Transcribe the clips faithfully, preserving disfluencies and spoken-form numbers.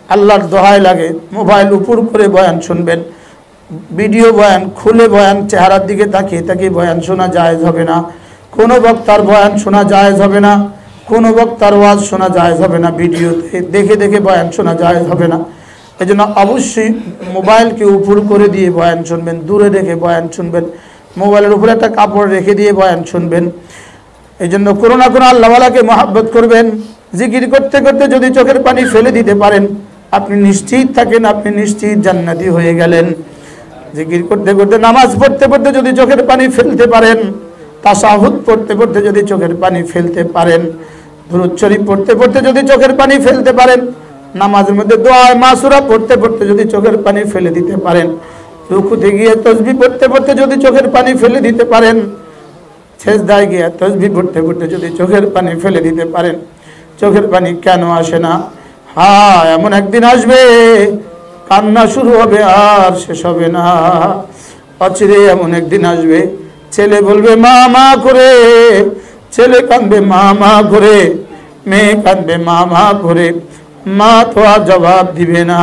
আল্লাহর দোহাই লাগে মোবাইল উপর করে বয়ান শুনবেন, ভিডিও বয়ান খুলে বয়ান চেহারার দিকে তাকিয়ে তাকিয়ে বয়ান শোনা জায়েজ হবে না। কোনো বক্তার বয়ান শোনা জায়েজ হবে না, কোনো বক্তার ওয়াজ শোনা জায়েজ হবে না, ভিডিওতে দেখে দেখে বয়ান শোনা জায়েজ হবে না। এই জন্য অবশ্যই মোবাইলকে উপর করে দিয়ে বয়ান শুনবেন, দূরে রেখে বয়ান শুনবেন, মোবাইলের উপরে একটা কাপড় রেখে দিয়ে বয়ান শুনবেন। এই জন্য কোনো না কোনো আল্লাহওয়ালাকে মহাব্বত করবেন। জিকির করতে করতে যদি চোখের পানি ফেলে দিতে পারেন, আপনি নিশ্চিত থাকেন আপনি নিশ্চিত জান্নাতি হয়ে গেলেন। জিকির করতে করতে নামাজ পড়তে পড়তে যদি চোখের পানি ফেলতে পারেন, তাশাহুদ পড়তে পড়তে যদি চোখের পানি ফেলতে পারেন, দুরূদ শরীফ পড়তে পড়তে যদি চোখের পানি ফেলতে পারেন, নামাজের মধ্যে দোয়া মাসুরা পড়তে পড়তে যদি চোখের পানি ফেলে দিতে পারেন, রুকুতে গিয়ে তাসবিহ পড়তে পড়তে যদি চোখের পানি ফেলে দিতে পারেন, সেজদায় গিয়ে তাসবিহ পড়তে পড়তে যদি চোখের পানি ফেলে দিতে পারেন, চোখের পানি কেন আসে না? হ্যাঁ, এমন একদিন আসবে কান্না শুরু হবে আর শেষ হবে না। অচিরে এমন একদিন আসবে ছেলে বলবে মা মা করে, ছেলে কাঁদবে মা মা করে, মেয়ে কাঁদবে মা মা করে, মা তো আর জবাব দিবে না।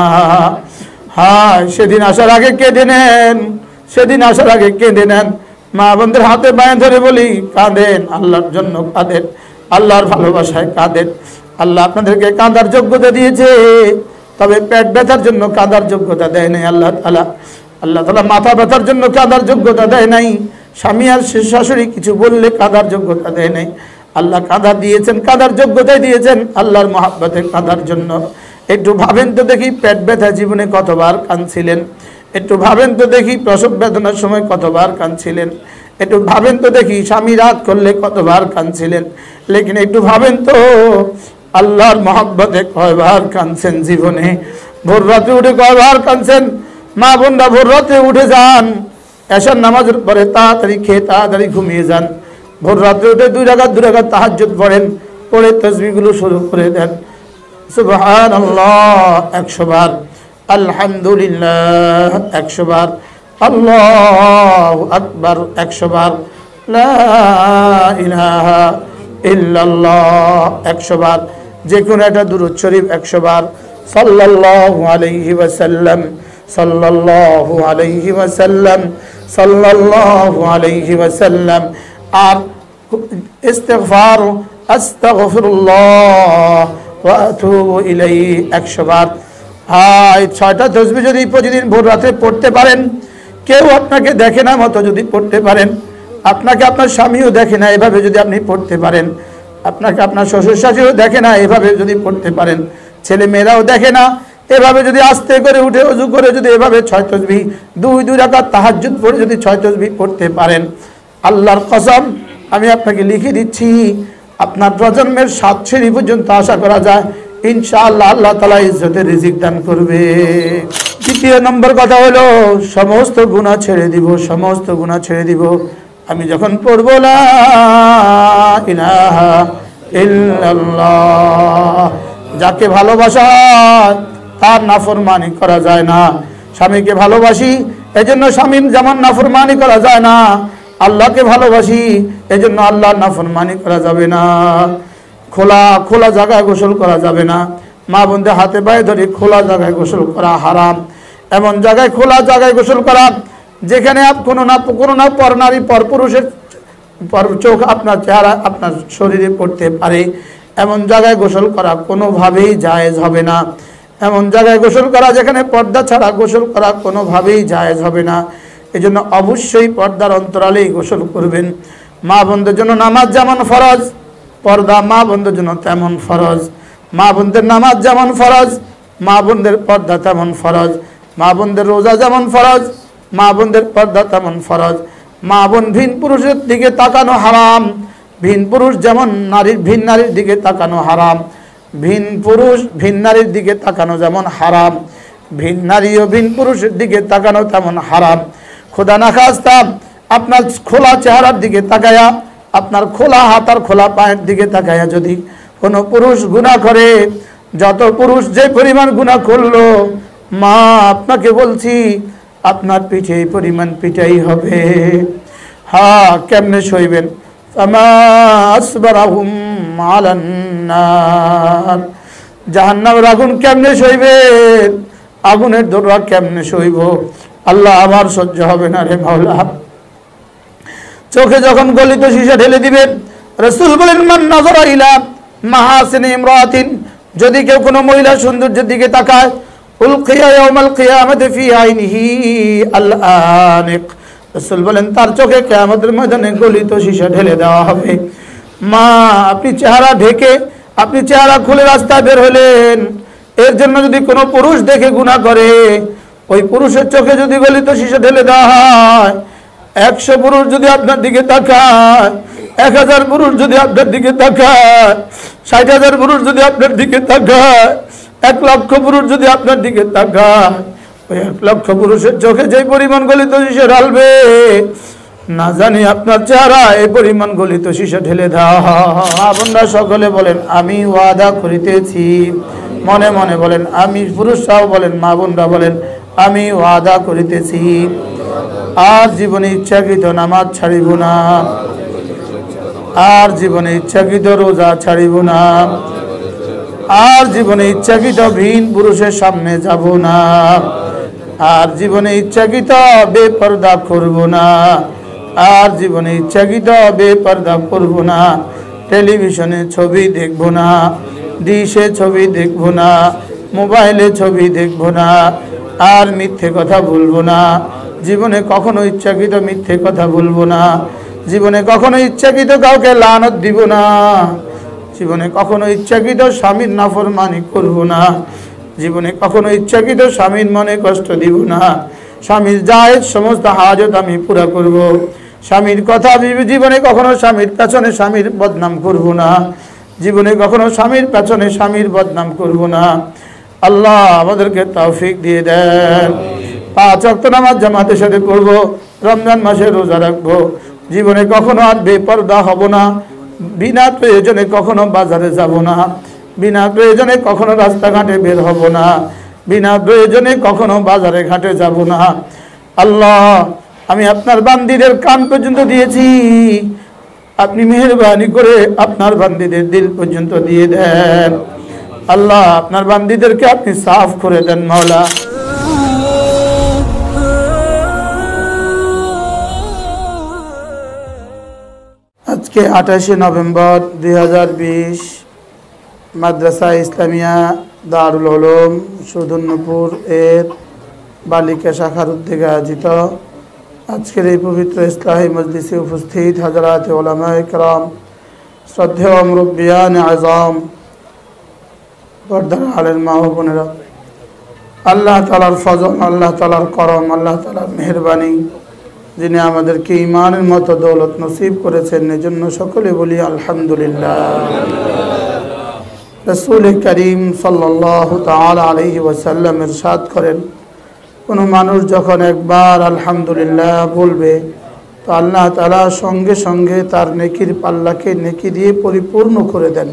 হ্যাঁ, সেদিন আসার আগে কেঁদে নেন, সেদিন আসার আগে কেঁদে নেন। মা বোনদের হাতে বাঁয়ে ধরে বলি কাঁদেন, আল্লাহর জন্য কাঁদেন, আল্লাহর ভালোবাসায় কাঁদেন। আল্লাহ আপনাদেরকে কাঁদার যোগ্যতা দিয়েছে, তবে পেট ব্যথার জন্য কাঁদার যোগ্যতা দেয় নাই আল্লাহ তাআলা। আল্লাহ তাআলা মাথা ব্যথার জন্য কাঁদার যোগ্যতা দেয় নাই, স্বামী আর শাশুড়ি কিছু বললে কাঁদার যোগ্যতা দেয় নাই। আল্লাহ কাঁদা দিয়েছেন, কাঁদার যোগ্যতাই দিয়েছেন আল্লাহর মহব্বতে কাঁদার জন্য। একটু ভাবেন তো দেখি পেট ব্যথা জীবনে কতবার কাঁদছিলেন, একটু ভাবেন তো দেখি প্রসব বেদনার সময় কতবার কাঁদছিলেন, একটু ভাবেন তো দেখি স্বামী রাগ করলে কতবার কাঁদছিলেন, লেকিন একটু ভাবেন তো আল্লাহর মহব্বতে কয়বার কাঁদছেন জীবনে। ভোর রাতে উঠে কয়বার কাঁদছেন? মা বোনরা ভোর রাতে উঠে যান, এশার নামাজের পরে তাড়াতাড়ি খেয়ে তাড়াতাড়ি ঘুমিয়ে যান, ভোর রাতে উঠে দুই রাকাত দুই রাকাত তাহাজ্জুদ পড়েন, পড়ে তাসবিহগুলো শুরু করে দেন। সুবহানাল্লাহ একশো বার, আলহামদুলিল্লাহ একশো বার, আল্লাহু আকবার একশো বার, লা ইলাহা ইল্লাল্লাহ একশো বার, যে কোনো একটা দুরূদ শরীফ একশো বার, সাল্লাল্লাহু আলাইহি ওয়াসাল্লাম, সাল্লাল্লাহু আলাইহি ওয়াসাল্লাম, সাল্লাল্লাহু আলাইহি ওয়াসাল্লাম। আর ইস্তিগফার, আস্তাগফিরুল্লাহ ওয়া আতুবু ইলাইহি একশো বার। হ্যাঁ, এই ছয়টা তাসবিহ যদি প্রতিদিন ভোর রাতে পড়তে পারেন, কেউ আপনাকে দেখে না মতো যদি পড়তে পারেন, আপনাকে আপনার স্বামীও দেখে না এভাবে যদি আপনি পড়তে পারেন, আপনাকে আপনার শ্বশুর শাশুড়িও দেখে না এভাবে যদি পড়তে পারেন, ছেলে মেয়েরাও দেখে না এভাবে যদি আস্তে করে উঠে ওযু করে যদি এভাবে ছয় তাসবিহ দুই দুই রাকাত তাহাজ্জুদ পড়ে যদি ছয় তাসবিহ পড়তে পারেন, আল্লাহর কসম আমি আপনাকে লিখে দিচ্ছি আপনার প্রজন্মের সাত শ্রেণী পর্যন্ত আশা করা যায় ইনশাআল্লাহ আল্লাহ তাআলা ইজ্জতের রিজিক দান করবে। দ্বিতীয় নম্বর কথা হলো সমস্ত গুনাহ ছেড়ে দিব, সমস্ত গুনাহ ছেড়ে দিব আমি যখন পড়ব লা ইলাহা ইল্লাল্লাহ। যাকে ভালোবাসা তার নাফরমানি করা যায় না। স্বামীকে ভালোবাসি এজন্য স্বামীর যেমন নাফরমানি করা যায় না, আল্লাহকে ভালোবাসি এজন্য আল্লাহর নাফরমানি করা যাবে না। খোলা খোলা জায়গায় গোসল করা যাবে না। মা বোনদের হাতে পায়ে ধরে খোলা জায়গায় গোসল করা হারাম। এমন জায়গায় খোলা জায়গায় গোসল করা যেখানে কোনো না কোনো না পর নারী পর পুরুষের চোখ আপনার চেহারা আপনার শরীরে পড়তে পারে, এমন জায়গায় গোসল করা কোনোভাবেই জায়েজ হবে না। এমন জায়গায় গোসল করা যেখানে পর্দা ছাড়া গোসল করা কোনোভাবেই জায়েজ হবে না। এই জন্য অবশ্যই পর্দার অন্তরালেই গোসল করবেন। মা বোনদের জন্য নামাজ যেমন ফরজ, পর্দা মা বোনদের জন্য তেমন ফরজ। মা বোনদের নামাজ যেমন ফরজ, মা বোনদের পর্দা তেমন ফরজ। মা বোনদের রোজা যেমন ফরজ, মা বোনদের পর্দা তেমন ফরজ। মা বোন ভিন পুরুষের দিকে তাকানো হারাম, ভিন পুরুষ যেমন নারীর ভিন নারীর দিকে তাকানো হারাম, ভিন পুরুষ ভিন নারীর দিকে তাকানো যেমন হারাম, ভিন নারী ও ভিন পুরুষের দিকে তাকানো তেমন হারাম। খোদা না খাস্তা আপনার খোলা চেহারার দিকে তাকায়া, আপনার খোলা হাত আর খোলা পায়ের দিকে তাকায়া যদি কোনো পুরুষ গুনাহ করে, যত পুরুষ যে পরিমাণ গুনাহ করলো, মা আপনাকে বলছি আপনার পিঠে এই পরিমাণ পিটাই হবে। হ্যাঁ, কেমনে সইবেন? ফামা আসবারাহুম আলান নার, জাহান্নামের আগুন কেমনে সইবেন, আগুনের দোররা কেমনে সইব, আল্লাহ আমার সহ্য হবে না রে মাওলা। চোখে যখন গলিত সীসা ঢেলে দিবেন, রাসূল বলেন মান নাযারা ইলা মাহাসিনি ইমরাতিন, যদি কেউ কোনো মহিলা সৌন্দর্যের দিকে তাকায়, উলকিয়া ইয়াউমাল কিয়ামাতি ফি আইনিহি আল আনিক, রাসূল বলেন তার চোখে কিয়ামতের ময়দানে গলিত সীসা ঢেলে দেওয়া হবে। মা, আপনি চেহারা ঢেকে আপনি চেহারা খুলে রাস্তায় বের হলেন, এর জন্য যদি কোনো পুরুষ দেখে গুনাহ করে, ওই পুরুষের চোখে যদি গলিত সীসা ঢেলে দেওয়া হয়, একশো পুরুষ যদি আপনার দিকে তাকায়, এক হাজার পুরুষ যদি আপনার দিকে তাকায়, ষাট হাজার পুরুষ যদি আপনার দিকে তাকায়, এক লক্ষ পুরুষ যদি আপনার দিকে তাকায়, ওই এক লক্ষ পুরুষের চোখে যে পরিমাণ গলিত সীসা ঢালবে, না জানি আপনার চেহারা এই পরিমাণ গলিত সীসা ঢেলে দেওয়া। আপনারা সকলে বলেন আমি ওয়াদা করিতেছি, মনে মনে বলেন আমি, পুরুষরাও বলেন, মা বোনরা বলেন আমি ওয়াদা করিতেছি আর জীবনে ইচ্ছাকৃত নামাজ ছাড়িব না, আর জীবনে ইচ্ছাকৃত রোজা ছাড়িব না, আর জীবনে ইচ্ছাকৃত ভিন পুরুষের সামনে যাব না, আর জীবনে ইচ্ছাকৃত বেপরদা করব না, আর জীবনে ইচ্ছাকৃত বেপরদা করব না, টেলিভিশনে ছবি দেখব না, ডিশে ছবি দেখব না, মোবাইলে ছবি দেখব না, আর মিথ্যে কথা বলবো না, জীবনে কখনো ইচ্ছাকৃত মিথ্যে কথা বলবো না, জীবনে কখনো ইচ্ছাকৃত কাউকে লানত দিব না, জীবনে কখনো ইচ্ছাকৃত স্বামীর নাফরমানি করব না, জীবনে কখনো ইচ্ছাকৃত স্বামীর মনে কষ্ট দিব না, স্বামীর জায়েজ সমস্ত হাজত আমি পুরা করব, স্বামীর কথা জীবনে কখনো স্বামীর পেছনে স্বামীর বদনাম করব না, জীবনে কখনো স্বামীর পেছনে স্বামীর বদনাম করব না। আল্লাহ আমাদেরকে তৌফিক দিয়ে দেন। পাঁচ ওয়াক্ত নামাজ জামাতের সাথে পড়ব, রমজান মাসে রোজা রাখবো, জীবনে কখনো আর বেপরদা হব না, বিনা প্রয়োজনে কখনো বাজারে যাব না, বিনা প্রয়োজনে কখনো রাস্তাঘাটে বের হব না, বিনা প্রয়োজনে কখনো বাজারে ঘাটে যাব না। আল্লাহ আমি আপনার বান্দীদের কান পর্যন্ত দিয়েছি, আপনি মেহেরবানি করে আপনার বান্দীদের দিল পর্যন্ত দিয়ে দেন। আল্লাহ আপনার বান্দীদেরকে আপনি সাফ করে দেন মাওলা। আজকে আঠাশে নভেম্বর দুই হাজার বিশ মাদ্রাসা ইসলামিয়া দারুল উলুম সুদুন্নপুর এর বালিকা শাখার উদ্যোগে আয়োজিত আজকের এই পবিত্র ইসলাহি মজলিসে উপস্থিত হযরত উলামায়ে কেরাম, শ্রদ্ধেয় মুরব্বিয়ান আযম, পর্দার আলের মা ও বোনেরা, আল্লাহ তাআলার ফজল, আল্লাহ তাআলার করম, আল্লাহ তাআলার মেহেরবানি, যিনি আমাদেরকে ঈমানের মতো দৌলত নসিব করেছেন, এজন্য সকলে বলি আলহামদুলিল্লাহ। রাসূল করিম সাল্লাল্লাহু তাআলা আলাইহি ওয়াসাল্লাম ইরশাদ করেন, কোনো মানুষ যখন একবার আলহামদুলিল্লাহ বলবে তো আল্লাহ তাআলা সঙ্গে সঙ্গে তার নেকির পাল্লাকে নেকি দিয়ে পরিপূর্ণ করে দেন।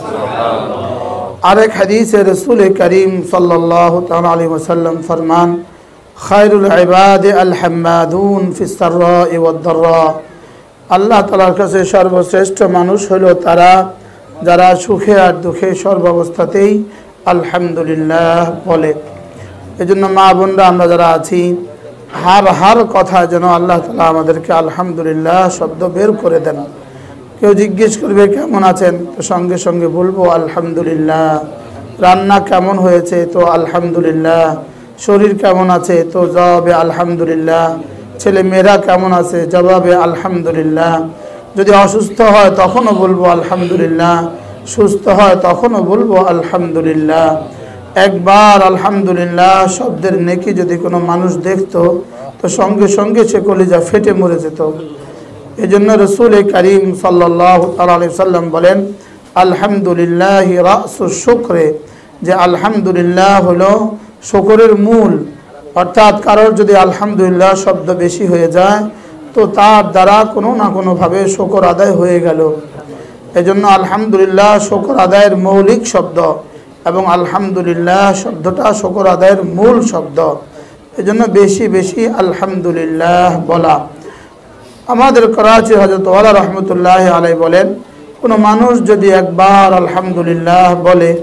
আরেক হাদিসে রাসূল করিম সাল্লাল্লাহু তাআলা আলাইহি ওয়াসাল্লাম ফরমান, খায়রুল ইবাদি আল হাম্মাদুন ফিস সাররা'i ওয়াদ দাররা, আল্লাহ তাআলার কাছে সর্বশ্রেষ্ঠ মানুষ হলো তারা যারা সুখে আর দুঃখে সর্বাবস্থাতেই আলহামদুলিল্লাহ বলে। এজন্য মা বোনরা আমরা যারা আছি, হার হার কথা যেন আল্লাহ তাআলা আমাদেরকে আলহামদুলিল্লাহ শব্দ বের করে দেন। কেউ জিজ্ঞেস করবে কেমন আছেন, তো সঙ্গে সঙ্গে বলবো আলহামদুলিল্লাহ। রান্না কেমন হয়েছে, তো আলহামদুলিল্লাহ। শরীর কেমন আছে, তো জবাবে আলহামদুলিল্লাহ। ছেলে মেয়েরা কেমন আছে, জবাবে আলহামদুলিল্লাহ। যদি অসুস্থ হয় তখনও বলবো আলহামদুলিল্লাহ, সুস্থ হয় তখনও বলবো আলহামদুলিল্লাহ। একবার আলহামদুলিল্লাহ শব্দের নেকি যদি কোনো মানুষ দেখতো তো সঙ্গে সঙ্গে সে কলিজা ফেটে মরে যেত। এজন্য রাসূল করিম সাল্লাল্লাহু আলাইহি সাল্লাম বলেন, আলহামদুলিল্লাহি রাসুশ শুকরে, যে আলহামদুলিল্লাহ হলো শুকরের মূল। অর্থাৎ কারোর যদি আলহামদুলিল্লাহ শব্দ বেশি হয়ে যায় তো তার দ্বারা কোনো না কোনোভাবে শুকর আদায় হয়ে গেল। এজন্য আলহামদুলিল্লাহ শুকর আদায়ের মৌলিক শব্দ এবং আলহামদুলিল্লাহ শব্দটা শুকর আদায়ের মূল শব্দ। এজন্য বেশি বেশি আলহামদুলিল্লাহ বলা। আমাদের করাচি হযরত ওয়ালা রাহমাতুল্লাহি আলাইহি বলেন, কোনো মানুষ যদি একবার আলহামদুলিল্লাহ বলে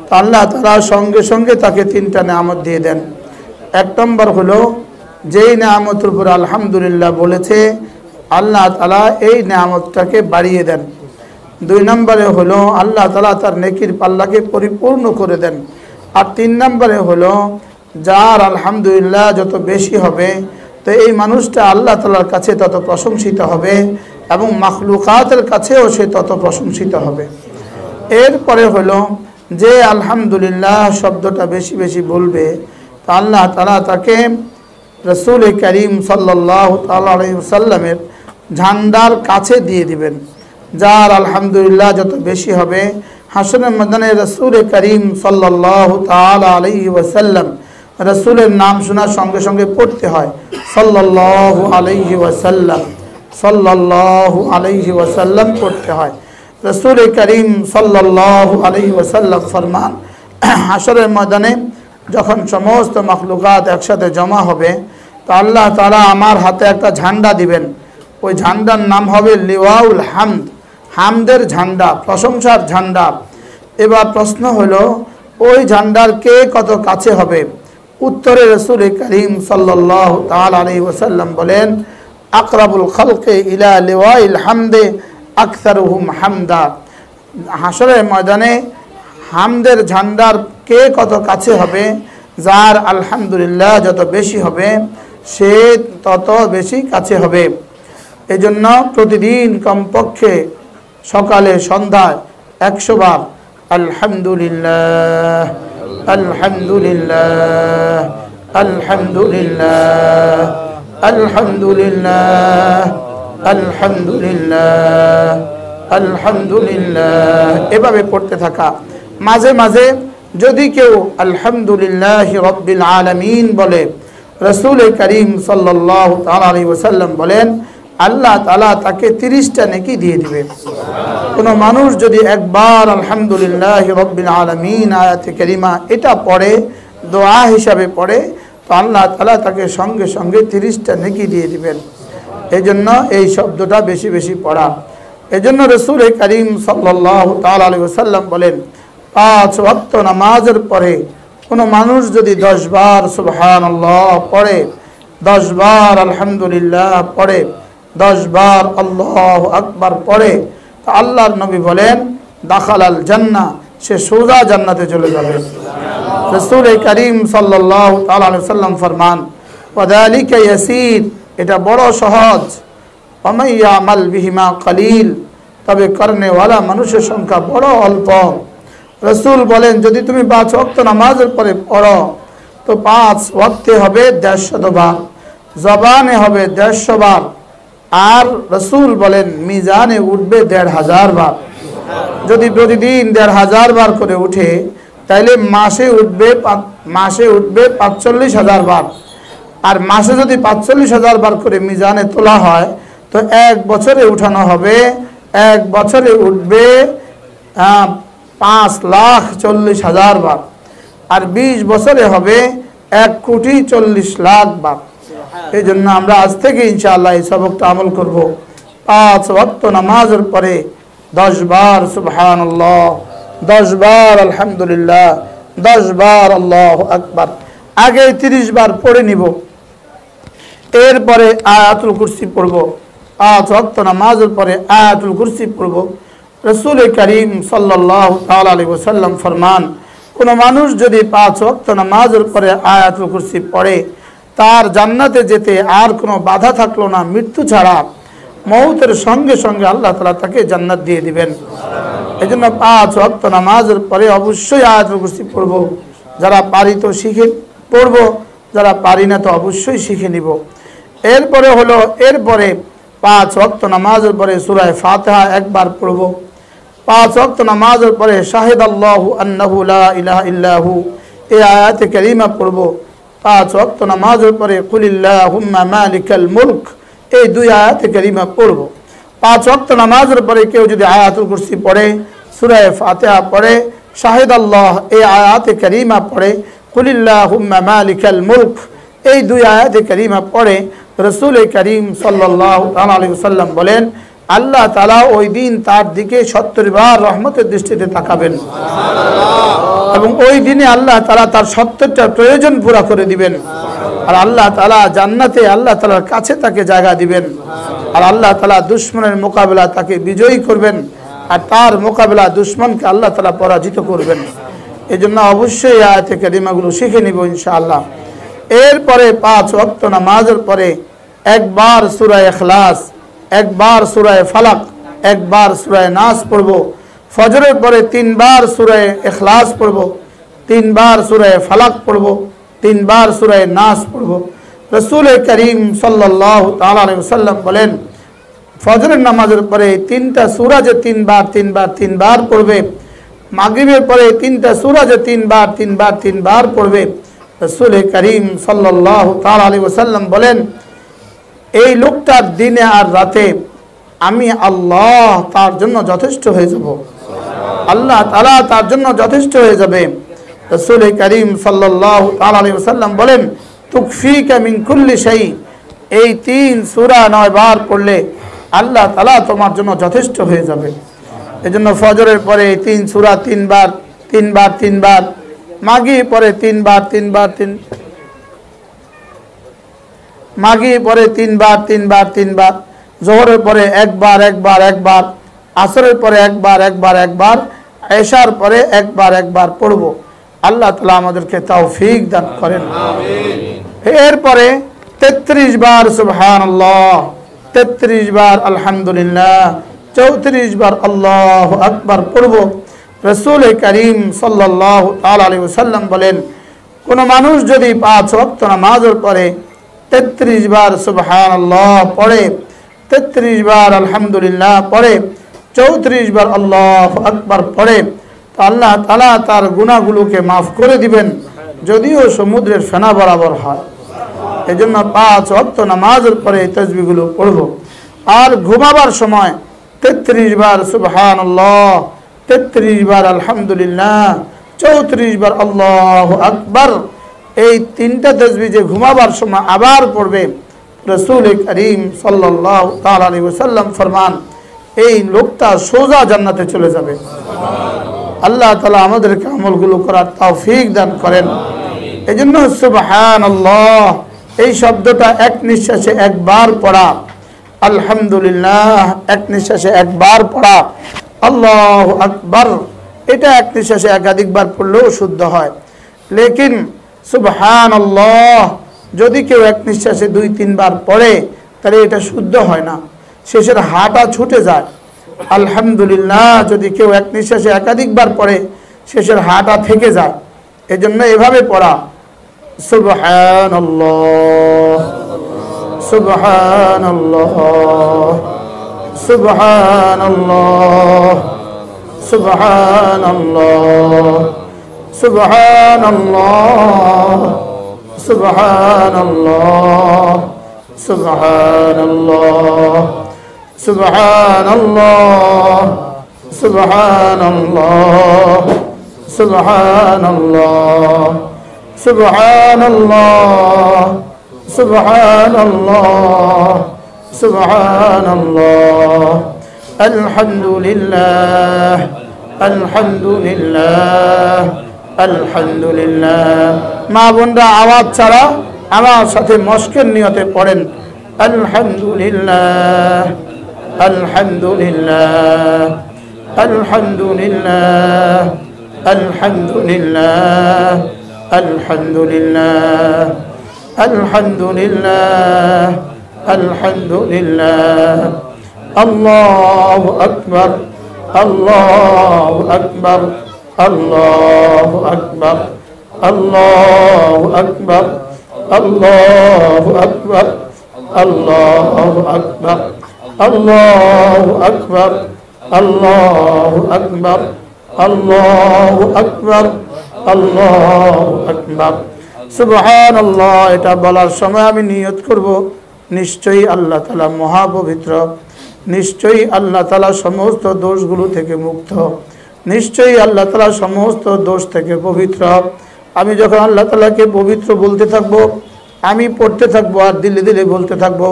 তো আল্লাহ তাআলা সঙ্গে সঙ্গে তাকে তিনটা নেয়ামত দিয়ে দেন। এক নম্বর হলো যেই নেয়ামতের উপর আলহামদুলিল্লাহ বলেছে আল্লাহ তাআলা এই নেয়ামতটাকে বাড়িয়ে দেন। দুই নম্বরে হলো আল্লাহ তাআলা তার নেকির পাল্লাকে পরিপূর্ণ করে দেন। আর তিন নম্বরে হলো যার আলহামদুলিল্লাহ যত বেশি হবে তো এই মানুষটা আল্লাহ তাআলার কাছে তত প্রশংসিত হবে এবং মাখলুকাতের কাছেও সে তত প্রশংসিত হবে। এরপরে হলো যে আলহামদুলিল্লাহ শব্দটা বেশি বেশি বলবে তা আল্লাহ তাআলা তাকে রাসূল করিম সাল্লাল্লাহু তাআলা আলাইহি ওয়াসাল্লামের ঝান্ডার কাছে দিয়ে দিবেন। যার আলহামদুলিল্লাহ যত বেশি হবে হাসরের ময়দানে রাসূল করিম সাল্লাল্লাহু তাআলা আলাইহি ওয়াসাল্লাম রাসূলের নাম শোনার সঙ্গে সঙ্গে পড়তে হয় সাল্লাল্লাহু আলাইহি ওয়াসাল্লাম, সাল্লাল্লাহু আলাইহি ওয়াসাল্লাম পড়তে হয়। রাসূল করিম সাল্লাল্লাহু আলাইহি ওয়াসাল্লাম ফরমান, হাসরের ময়দানে যখন সমস্ত মাখলুকাত একসাথে জমা হবে তো আল্লাহ তাআলা আমার হাতে একটা ঝান্ডা দিবেন। ওই ঝান্ডার নাম হবে লিওয়াউল হামদ, হামদের ঝান্ডা, প্রশংসার ঝান্ডা। এবার প্রশ্ন হলো ওই ঝান্ডার কে কত কাছে হবে? উত্তরে রাসূল করিম সাল্লাল্লাহু তাআলা আলাইহি ওয়াসাল্লাম বলেন, আকরাবুল খালকে ইলা লিওয়াইল হামদে আকসারুহুম হামদা। হাসরের ময়দানে হামদের ঝান্ডার কে কত কাছে হবে? যার আলহামদুলিল্লাহ যত বেশি হবে সে তত বেশি কাছে হবে। এজন্য প্রতিদিন কমপক্ষে সকালে সন্ধ্যায় একশো বার আলহামদুলিল্লাহ আলহামদুলিল্লাহ আলহামদুলিল্লাহ আলহামদুলিল্লাহ আলহামদুলিল্লাহ আলহামদুলিল্লাহ এভাবে পড়তে থাকা। মাঝে মাঝে যদি কেউ আলহামদুলিল্লাহ রাব্বিল আলামিন বলে, রাসূল করিম সাল্লাল্লাহু তাআলা আলাইহি ওয়াসাল্লাম বলেন আল্লাহ তাআলা তাকে তিরিশটা নেকি দিয়ে দিবে। কোনো মানুষ যদি একবার আলহামদুলিল্লাহ রাব্বিল আলামিন আয়াতে কারিমা এটা পড়ে, দোয়া হিসাবে পড়ে, তো আল্লাহ তাআলা তাকে সঙ্গে সঙ্গে তিরিশটা নেকি দিয়ে দিবেন। এই জন্য এই শব্দটা বেশি বেশি পড়া। এই জন্য রাসূল করিম সাল্লাল্লাহু তাআলা আলাইহি ওয়াসাল্লাম বলেন পাঁচ ওয়াক্ত নামাজের পরে কোনো মানুষ যদি দশ বার সুবহানাল্লাহ পড়ে, দশ বার আলহামদুলিল্লাহ পড়ে, দশ বার আল্লাহু আকবার পড়ে, তো আল্লাহর নবী বলেন দাখালাল জান্নাহ, সে সোজা জান্নাতে চলে যাবে। রাসূল করিম সাল্লাল্লাহু তাআলা আলাইহি ওয়াসাল্লাম ফরমান ওয়াযালিকা ইয়াসির, এটা বড় সহজ। ওয়ামাই ইয়ামাল বিহিমা কালিল, তবে করনেওয়ালা মানুষের সংখ্যা বড় অল্প। রাসূল বলেন যদি তুমি পাঁচ ওয়াক্ত নামাজের পরে পড়ো তো পাঁচ ওয়াক্তে হবে দেড়শত বার, জবানে হবে দেড়শো বার, আর রাসূল বলেন মিজানে উঠবে দেড় হাজার বার। যদি প্রতিদিন দেড় হাজার বার করে উঠে তাইলে মাসে উঠবে মাসে উঠবে পাঁচচল্লিশ হাজার বার। আর মাসে যদি পাঁচচল্লিশ হাজার বার করে মিজানে তোলা হয় তো এক বছরে উঠানো হবে, এক বছরে উঠবে পাঁচ লাখ চল্লিশ হাজার বার, আর বিশ বছরে হবে এক কোটি চল্লিশ লাখ বার। এই জন্য আমরা আজ থেকে ইনশাআল্লাহ এই সবকটা আমল করব। পাঁচ ওয়াক্ত নামাজের পরে দশ বার সুবহানাল্লাহ, দশ বার আলহামদুলিল্লাহ, দশ বার আল্লাহু আকবার, আগে তিরিশ বার পড়ে নিব, এরপরে আয়াতুল কুরসি পড়ব। পাঁচ ওয়াক্ত নামাজের পরে আয়াতুল কুরসি পড়ব। রাসূল করিম সাল্লাল্লাহু তাআলা আলাইহি ওয়াসাল্লাম ফরমান কোনো মানুষ যদি পাঁচ ওয়াক্ত নামাজের পরে আয়াতুল কুরসি পড়ে তার জান্নাতে যেতে আর কোনো বাধা থাকলো না, মৃত্যু ছাড়া মৌতের সঙ্গে সঙ্গে আল্লাহ তাআলা তাকে জান্নাত দিয়ে দিবেন। এই জন্য পাঁচ ওয়াক্ত নামাজের পরে অবশ্যই আয়াতুল কুরসি পড়ব। যারা পারি তো শিখে পড়ব, যারা পারি না তো অবশ্যই শিখে নিব। এরপরে হলো এরপরে পাঁচ ওয়াক্ত নামাজের পরে সূরা ফাতিহা একবার পড়ব। পাঁচ ওয়াক্ত নামাজের পরে শাহিদাল্লাহু আন্নাহু লা ইলাহা ইল্লাহু এই আয়াতে কারিমা পড়ব। পাঁচ ওয়াক্ত নামাজের পরে কুলিল্লাহুম্মা মালিকাল মুলক এই দুই আয়াতে কারিমা পড়ব। পাঁচ ওয়াক্ত নামাজের পরে কেউ যদি আয়াতুল কুরসি পড়ে, সূরা ফাতিহা পড়ে, শাহিদাল্লাহ এই আয়াতে কারিমা পড়ে, কুলিল্লাহুম্মা মালিকাল মুলক এই দুই আয়াতে কারিমা পড়ে, রাসূল করিম সাল্লাল্লাহু তাআলা আলাইহি ওয়াসাল্লাম বলেন আল্লাহ তাআলা ওই দিন তার দিকে সত্তর বার রহমতের দৃষ্টিতে তাকাবেন এবং ওই দিনে আল্লাহ তাআলা তার সত্তরটা প্রয়োজন পুরা করে দিবেন। আর আল্লাহ তাআলা জান্নাতে আল্লাহ তাআলার কাছে তাকে জায়গা দিবেন। আর আল্লাহ তাআলা দুশমনের মোকাবেলা তাকে বিজয়ী করবেন আর তার মোকাবেলা দুশমনকে আল্লাহ তাআলা পরাজিত করবেন। এজন্য অবশ্যই আয়াতে কারিমাগুলো শিখে নিব ইনশাআল্লাহ। এরপরে পাঁচ ওয়াক্ত নামাজের পরে একবার সূরা ইখলাস, একবার সূরা ফালাক, একবার সূরা নাস পড়ব। ফজরের পরে তিনবার সূরা ইখলাস পড়ব, তিনবার সূরা ফালাক পড়ব, তিনবার সূরা নাস পড়ব। রাসূল করিম সাল্লাল্লাহু তাআলা আলাইহি ওয়াসাল্লাম বলেন, ফজরের নামাজের পরে তিনটা সূরা যে তিনবার তিনবার তিনবার পড়বে, মাগরিবের পরে তিনটা সূরা যে তিনবার তিনবার তিনবার পড়বে, রাসূল করিম সাল্লাল্লাহু তাআলা আলাইহি ওয়াসাল্লাম বলেন, এই লোকটার দিনে আর রাতে আমি আল্লাহ তার জন্য যথেষ্ট হয়ে যাব, আল্লাহ তাআলা তার জন্য যথেষ্ট হয়ে যাবে। রাসূল করিম সাল্লাল্লাহু তাআলা আলাইহি ওয়াসাল্লাম বলেন, তুকফিকা মিন কুল্লি শাই, এই তিন সূরা নয় বার পড়লে আল্লাহ তাআলা তোমার জন্য যথেষ্ট হয়ে যাবে। এজন্য ফজরের পরে তিন সূরা তিনবার তিনবার তিনবার, মাগরিব পরে তিনবার তিনবার তিন মাগরিব পরে তিনবার তিনবার তিনবার, যোহরের পরে একবার একবার একবার, আসরের পরে একবার একবার একবার, এশার পরে একবার একবার পড়ব। আল্লাহ তাআলা আমাদেরকে তৌফিক দান করেন। এরপরে তেত্রিশ বার সুবহানাল্লাহ, তেত্রিশ বার আলহামদুলিল্লাহ, চৌত্রিশ বার আল্লাহু আকবার পড়ব। রাসূল করিম সাল্লাল্লাহু তাআলা আলাইহি ওয়াসাল্লাম বলেন, কোন মানুষ যদি পাঁচ ওয়াক্ত নামাজের পরে তেত্রিশ বার সুবহানাল্লাহ পড়ে, তেত্রিশ বার আলহামদুলিল্লাহ পড়ে, চৌত্রিশ বার আল্লাহু আকবার পড়ে, তো আল্লাহ তাআলা তার গুনাহগুলোকে মাফ করে দিবেন, যদিও সমুদ্রের ফেনা বরাবর হয়। এজন্য পাঁচ ওয়াক্ত নামাজের পরে এই তাসবিহগুলো পড়ব। আর ঘুমাবার সময় তেত্রিশ বার সুবহানাল্লাহ, তেত্রিশ বার আলহামদুলিল্লাহ, চৌত্রিশ বার আল্লাহু আকবার, এই তিনটা তাসবিহ যে ঘুমাবার সময় আবার পড়বে, রাসূল করিম সাল্লাল্লাহু তাআলা আলাইহি ওয়াসাল্লাম ফরমান, এই লোকটা সোজা জান্নাতে চলে যাবে। আল্লাহ তাআলা আমাদেরকে আমলগুলো করার তৌফিক দান করেন। এজন্য সুবহানাল্লাহ এই শব্দটা এক নিঃশ্বাসে একবার পড়া, আলহামদুলিল্লাহ এক নিঃশ্বাসে একবার পড়া, আল্লাহু আকবার এটা এক নিঃশ্বাসে একাধিকবার পড়লেও শুদ্ধ হয়। লেকিন সুবহানাল্লাহ যদি কেউ এক নিঃশ্বাসে দুই তিনবার পড়ে তাহলে এটা শুদ্ধ হয় না, শেষের হাটা ছুটে যায়। আলহামদুলিল্লাহ যদি কেউ এক নিঃশ্বাসে একাধিকবার পড়ে শেষের হাটা থেকে যায়। এজন্য এভাবে পড়া, সুবহানাল্লাহ সুবহানাল্লাহ সুবহানাল্লাহ সুবহানাল্লাহ সুবহানাল্লাহ সুবহানাল্লাহ সুবহানাল্লাহ সুবহানাল্লাহ সুবহানাল্লাহ সুবহানাল্লাহ সুবহানাল্লাহ সুবহানাল্লাহ সুবহানাল্লাহ আলহামদুলিল্লাহ আলহামদুলিল্লাহ আলহামদুলিল্লাহ। মা বোনরা আওয়াজ ছাড়া আমার সাথে মস্কের নিয়তে পড়েন, আলহামদুলিল্লাহ আলহামদুলিল্লাহ আলহামদুলিল্লাহ আলহামদুলিল্লাহ আলহামদুলিল্লাহ আলহামদুলিল্লাহ আলহামদুলিল্লাহ। আল্লাহু আকবার আল্লাহু আকবার আল্লাহু আকবার আল্লাহু আকবার আল্লাহু আকবার আল্লাহু আকবার আল্লাহু আকবার আল্লাহু আকবার আল্লাহু আকবার আল্লাহু আকবার। সুবহানাল্লাহ এটা বলার সময় আমি নিয়ত করব, নিশ্চয়ই আল্লাহ তাআলা মহাপবিত্র, নিশ্চয়ই আল্লাহ তাআলা সমস্ত দোষগুলো থেকে মুক্ত, নিশ্চয়ই আল্লাহ তাআলা সমস্ত দোষ থেকে পবিত্র। আমি যখন আল্লাহ তাআলাকে পবিত্র বলতে থাকবো, আমি পড়তে থাকবো আর দিলে দিলে বলতে থাকবো,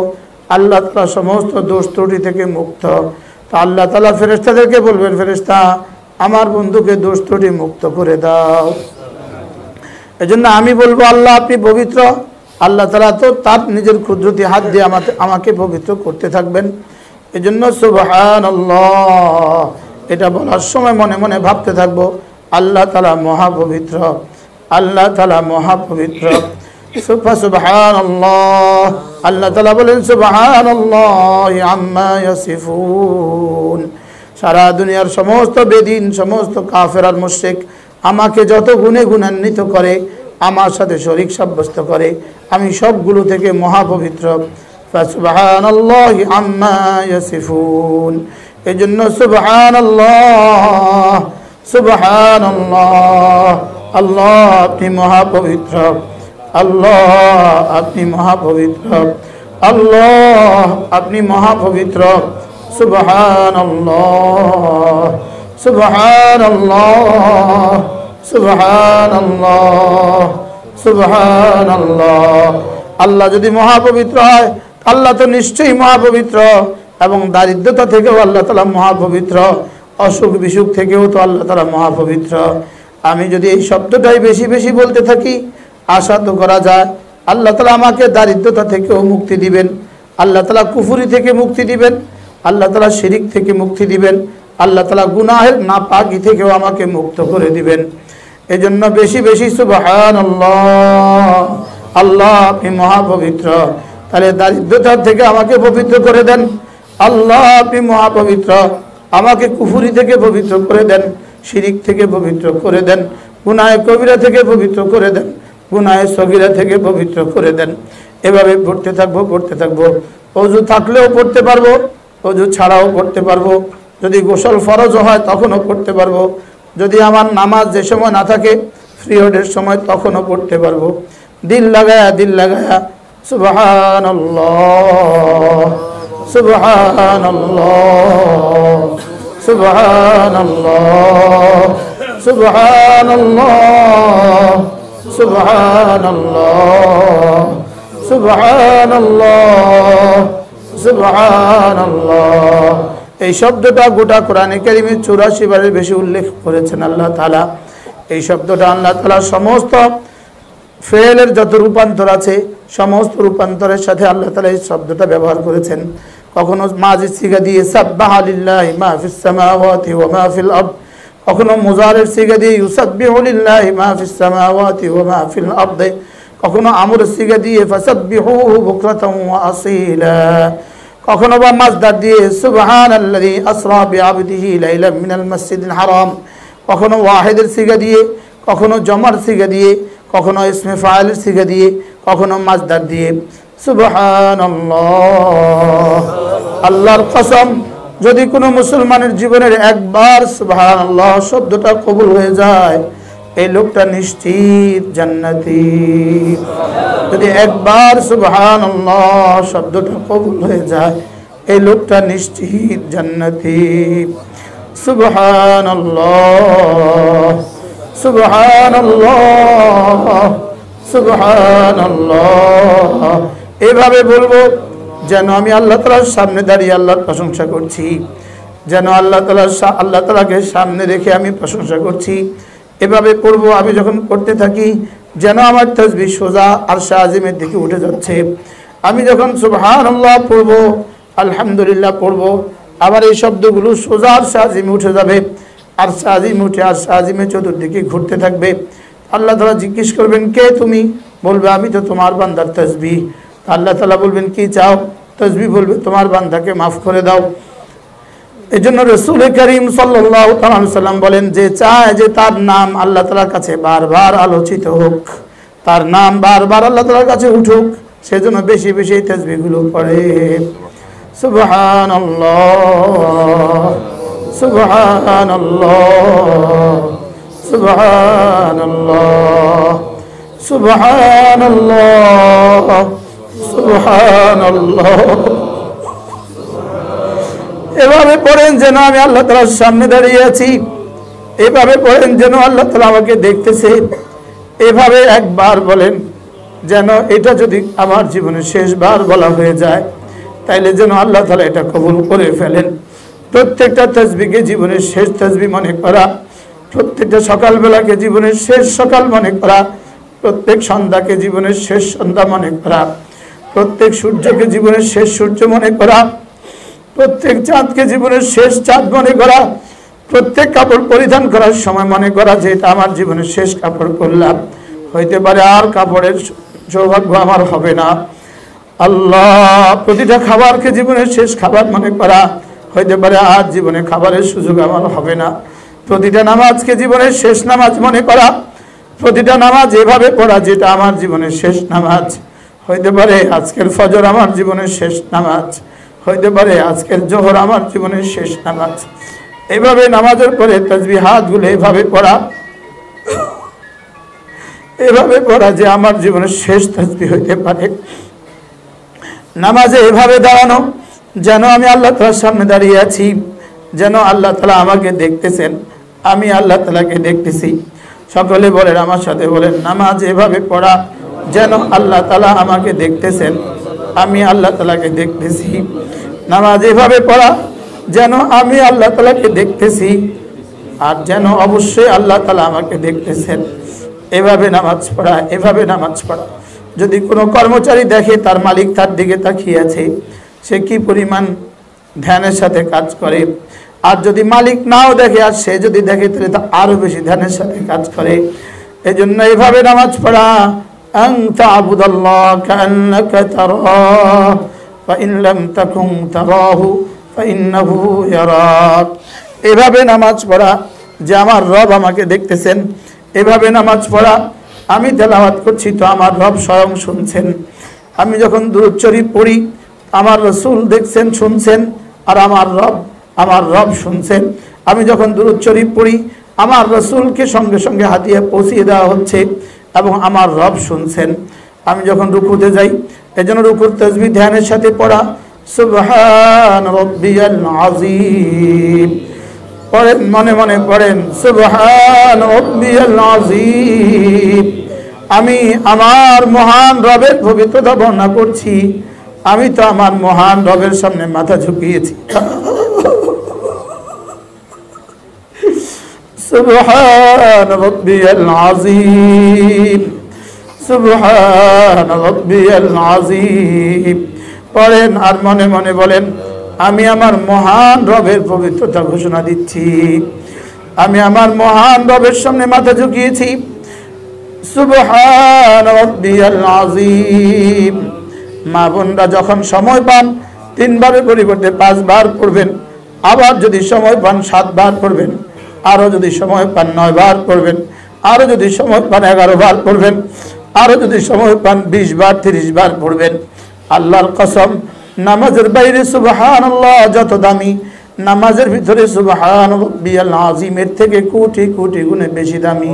আল্লাহ তাআলা সমস্ত দোষ ত্রুটি থেকে মুক্ত। তো আল্লাহ তাআলা ফেরেশতাদেরকে বলবেন, ফেরেশতা আমার বন্ধুকে দোষ ত্রুটি মুক্ত করে দাও। এজন্য আমি বলবো আল্লাহ আপনি পবিত্র। আল্লাহ তাআলা তো তার নিজের কুদরতি হাত দিয়ে আমাকে আমাকে পবিত্র করতে থাকবেন। এজন্য সুবহানাল্লাহ এটা বলার সময় মনে মনে ভাবতে থাকবো আল্লাহ তাআলা মহাপবিত্র, আল্লাহ তাআলা মহাপবিত্র। সুবহানাল্লাহ আল্লাহ তাআলা বলেন সুবহানাল্লাহি আম্মা ইয়াসিফুন। সারা দুনিয়ার সমস্ত বেদিন, সমস্ত কাফের আর মুশরিক আমাকে যত গুণে গুণান্বিত করে, আমার সাথে শরীক সাব্যস্ত করে, আমি সবগুলো থেকে মহাপবিত্র। ফাসুবহানাল্লাহি আম্মা ইয়াসিফুন। এজন্য সুবহানাল্লাহ সুবহানাল্লাহ আল্লাহ আপনি মহাপবিত্র, আল্লাহ আপনি মহাপবিত্র, আল্লাহ আপনি মহাপবিত্র। সুবহানাল্লাহ সুবহানাল্লাহ সুবহানাল্লাহ সুবহানাল্লাহ। আল্লাহ যদি মহাপবিত্র হয় আল্লাহ তো নিশ্চয়ই মহাপবিত্র, এবং দারিদ্রতা থেকেও আল্লাহ তাআলা মহাপবিত্র, অসুখ বিসুখ থেকেও তো আল্লাহ তাআলা মহাপবিত্র। আমি যদি এই শব্দটাই বেশি বেশি বলতে থাকি, আশা তো করা যায় আল্লাহ তাআলা আমাকে দারিদ্রতা থেকেও মুক্তি দিবেন, আল্লাহ তাআলা কুফরি থেকে মুক্তি দিবেন, আল্লাহ তাআলা শিরিক থেকে মুক্তি দিবেন, আল্লাহ তাআলা গুনাহের নাপাকি থেকেও আমাকে মুক্ত করে দিবেন। এজন্য বেশি বেশি সুবহানাল্লাহ আল্লাহ আপনি মহাপবিত্র। তাহলে দারিদ্রতা থেকে আমাকে পবিত্র করে দেন, আল্লাহ আপনি মহাপবিত্র। আমাকে কুফরি থেকে পবিত্র করে দেন, শিরিক থেকে পবিত্র করে দেন, গুনাহে কবিরা থেকে পবিত্র করে দেন, গুনাহে সগীরা থেকে পবিত্র করে দেন। এভাবে পড়তে থাকবো পড়তে থাকবো। ওযু থাকলেও পড়তে পারবো, ওযু ছাড়াও পড়তে পারবো, যদি গোসল ফরজ হয় তখনও পড়তে পারবো, যদি আমার নামাজ যে সময় না থাকে পিরিয়ডের সময় তখনও পড়তে পারবো। দিল লাগায়া দিল লাগায়া সুবহানাল্লাহ সুবহানাল্লাহ সুবহানাল্লাহ সুবহানাল্লাহ সুবহানাল্লাহ সুবহানাল্লাহ সুবহানাল্লাহ। এই শব্দটা গোটা কোরআনে কারিমে চুরাশি বারের বেশি উল্লেখ করেছেন আল্লাহ তাআলা। এই শব্দটা আল্লাহ তাআলা সমস্ত ফেলের যত রূপান্তর আছে সমস্ত রূপান্তরের সাথে আল্লাহ তাআলা এই শব্দটা ব্যবহার করেছেন। কখনো মাজির সিগা দিয়ে সাব্বাহা লিল্লাহি মা ফিস সামাওয়াতি ওয়া মা ফিল আরদ, কখনো মুজারের সিগা দিয়ে ইউসাব্বিহু লিল্লাহি মা ফিস সামাওয়াতি ওয়া মা ফিল আরদ, কখনো আমর সিগা দিয়ে ফাসাব্বিহুহু বুকরাতান ওয়া আসীলা, কখনো বা মাজদার দিয়ে সুবহানাল্লাযী আসরা বিআবদিহি লাইলাম মিনাল মাসজিদিল হারাম, কখনো ওয়াহিদের সিগা দিয়ে, কখনো জমার সিগা দিয়ে, কখনো ইসমে ফাইলের সিগা দিয়ে, কখনো মাজদার দিয়ে। সুবহানাল্লাহ আল্লাহর কসম, যদি কোনো মুসলমানের জীবনের একবার সুবহানাল্লাহ শব্দটা কবুল হয়ে যায় এই লোকটা নিশ্চিত জান্নাতি। যদি একবার সুবহানাল্লাহ শব্দটা কবুল হয়ে যায় এই লোকটা নিশ্চিত জান্নাতি। সুবহানাল্লাহ সুবহানাল্লাহ সুবহানাল্লাহ। এভাবে বলবো যেন আমি আল্লাহ তাআলার সামনে দাঁড়িয়ে আল্লাহর প্রশংসা করছি, যেন আল্লাহ তাআলা আল্লাহ তাআলাকে সামনে রেখে আমি প্রশংসা করছি। এভাবে পড়বো। আমি যখন পড়তে থাকি যেন আমার তাসবিহ সোজা আরশে আজিমের দিকে উঠে যাচ্ছে। আমি যখন সুবহানাল্লাহ পড়বো, আলহামদুলিল্লাহ পড়বো, আবার এই শব্দগুলো সোজা আরশে আজিমে উঠে যাবে। আরশে আজিম উঠে আরশে আজিমের চতুর্দিকে ঘুরতে থাকবে। আল্লাহ তাআলা জিজ্ঞেস করবেন কে তুমি? বলবে আমি তো তোমার বান্দার তাসবিহ। আল্লাহ তাআলা বলবেন কি চাও? তাসবিহ বলবে তোমার বান্দাকে মাফ করে দাও। এই জন্য রাসূল করিম সাল্লাল্লাহু আলাইহি ওয়াসাল্লাম বলেন যে চায় যে তার নাম আল্লাহ তাআলার কাছে বারবার আলোচিত হোক, তার নাম বারবার আল্লাহ তাআলার কাছে উঠুক, সেজন্য বেশি বেশি তাসবিহগুলো পড়ে। সুবহানাল্লাহ সুবহানাল্লাহ সুবহানাল্লাহ সুবহানাল্লাহ সুবহানাল্লাহ। এভাবে পড়েন যেন আমি আল্লাহ তাআলার সামনে দাঁড়িয়ে আছি, এভাবে পড়েন যেন আল্লাহ তাআলা আমাকে দেখতেছে। এভাবে একবার বলেন যেন এটা যদি আমার জীবনের শেষবার বলা হয়ে যায়, তাইলে যেন আল্লাহ তাআলা এটা কবুল করে ফেলেন। প্রত্যেকটা তাসবিহকে জীবনের শেষ তাসবিহ মনে করা, প্রত্যেকটা সকালবেলাকে জীবনের শেষ সকাল মনে করা, প্রত্যেক সন্ধ্যাকে জীবনের শেষ সন্ধ্যা মনে করা, প্রত্যেক সূর্যকে জীবনের শেষ সূর্য মনে করা, প্রত্যেক চাঁদকে জীবনের শেষ চাঁদ মনে করা, প্রত্যেক কাপড় পরিধান করার সময় মনে করা যে এটা আমার জীবনের শেষ কাপড় পরলাম, হইতে পারে আর কাপড়ের সৌভাগ্য আমার হবে না। আল্লাহ, প্রতিটা খাবারকে জীবনের শেষ খাবার মনে করা, হইতে পারে আজ জীবনে খাবারের সুযোগ আমার হবে না। প্রতিটা নামাজকে জীবনের শেষ নামাজ মনে করা, প্রতিটা নামাজ এভাবে পড়া যেটা আমার জীবনের শেষ নামাজ, হইতে পারে আজকের ফজর আমার জীবনের শেষ নামাজ, হইতে পারে আজকের জোহর আমার জীবনের শেষ নামাজ। এভাবে নামাজের পরে তাসবিহাতগুলো এভাবে পড়া, এভাবে পড়া যে আমার জীবনের শেষ তাসবিহ হইতে পারে। নামাজে এভাবে দাঁড়ানো যেন আমি আল্লাহ তাআলার সামনে দাঁড়িয়ে আছি, যেন আল্লাহ তাআলা আমাকে দেখতেছেন, আমি আল্লাহ তাআলাকে দেখতেছি। সকলে বলেন আমার সাথে, বলেন নামাজ এভাবে পড়া যেন আল্লাহ তাআলা আমাকে দেখতেছেন, আমি আল্লাহ তাআলাকে দেখতেছি। নামাজ এভাবে পড়া যেন আমি আল্লাহ তাআলাকে দেখতেছি, আর যেন অবশ্যই আল্লাহ তাআলা আমাকে দেখতেছেন। এভাবে নামাজ পড়া, এভাবে নামাজ পড়া। যদি কোনো কর্মচারী দেখে তার মালিক তার দিকে তাকিয়ে আছে, সে কি পরিমাণ ধ্যানের সাথে কাজ করে, আর যদি মালিক নাও দেখে আর সে যদি দেখে তাহলে তা আরো বেশি ধ্যানের সাথে কাজ করে। এই জন্য এভাবে নামাজ পড়া, আন তা'বুদাল্লাহ কাআন্নাকা তারাহ ফা ইন লাম তাকুন তারাহু ফা ইন্নাহু ইয়ারাক। এভাবে নামাজ পড়া যে আমার রব আমাকে দেখতেছেন। এভাবে নামাজ পড়া, আমি তেলাওয়াত করছি তো আমার রব স্বয়ং শুনছেন। আমি যখন দুরূদ শরীফ পড়ি আমার রাসূল দেখছেন, শুনছেন, আর আমার রব আমার রব শুনছেন। আমি যখন দুরূদ শরীফ পড়ি আমার রাসূলকে সঙ্গে সঙ্গে হাতিয়া পৌঁছিয়ে দেওয়া হচ্ছে এবং আমার রব শুনছেন। আমি যখন রুকুতে যাই এজন্য রুকুর তাসবিহ ধ্যানের সাথে পড়া, সুবহান রাব্বিয়াল আযীম পড়েন, মনে মনে পড়েন সুবহান রাব্বিয়াল আযীম। আমি আমার মহান রবের পবিত্রতা বর্ণনা করছি, আমি তো আমার মহান রবের সামনে মাথা ঝুঁকিয়েছি। সুবহান রাব্বিয়াল আযীম, সুবহান রাব্বিয়াল আযীম পড়েন, আর মনে মনে বলেন আমি আমার মহান রবের পবিত্রতা ঘোষণা দিচ্ছি, আমি আমার মহান রবের সামনে মাথা ঝুঁকিয়েছি। সুবহান রাব্বিয়াল আযীম। মা বোনরা যখন সময় পান তিনবারের পরিবর্তে পাঁচবার পড়বেন, আবার যদি সময় পান সাতবার পড়বেন, আরো যদি সময় পান নয় বার পড়বেন, আরো যদি সময় পান এগারো বার পড়বেন, আরো যদি সময় পান বিশ বার তিরিশ বার পড়বেন। আল্লাহর কসম, নামাজের বাইরে সুবহানাল্লাহ যত দামি, নামাজের ভিতরে সুবহান রাব্বিয়াল আযীমের থেকে কোটি কোটি গুণে বেশি দামি।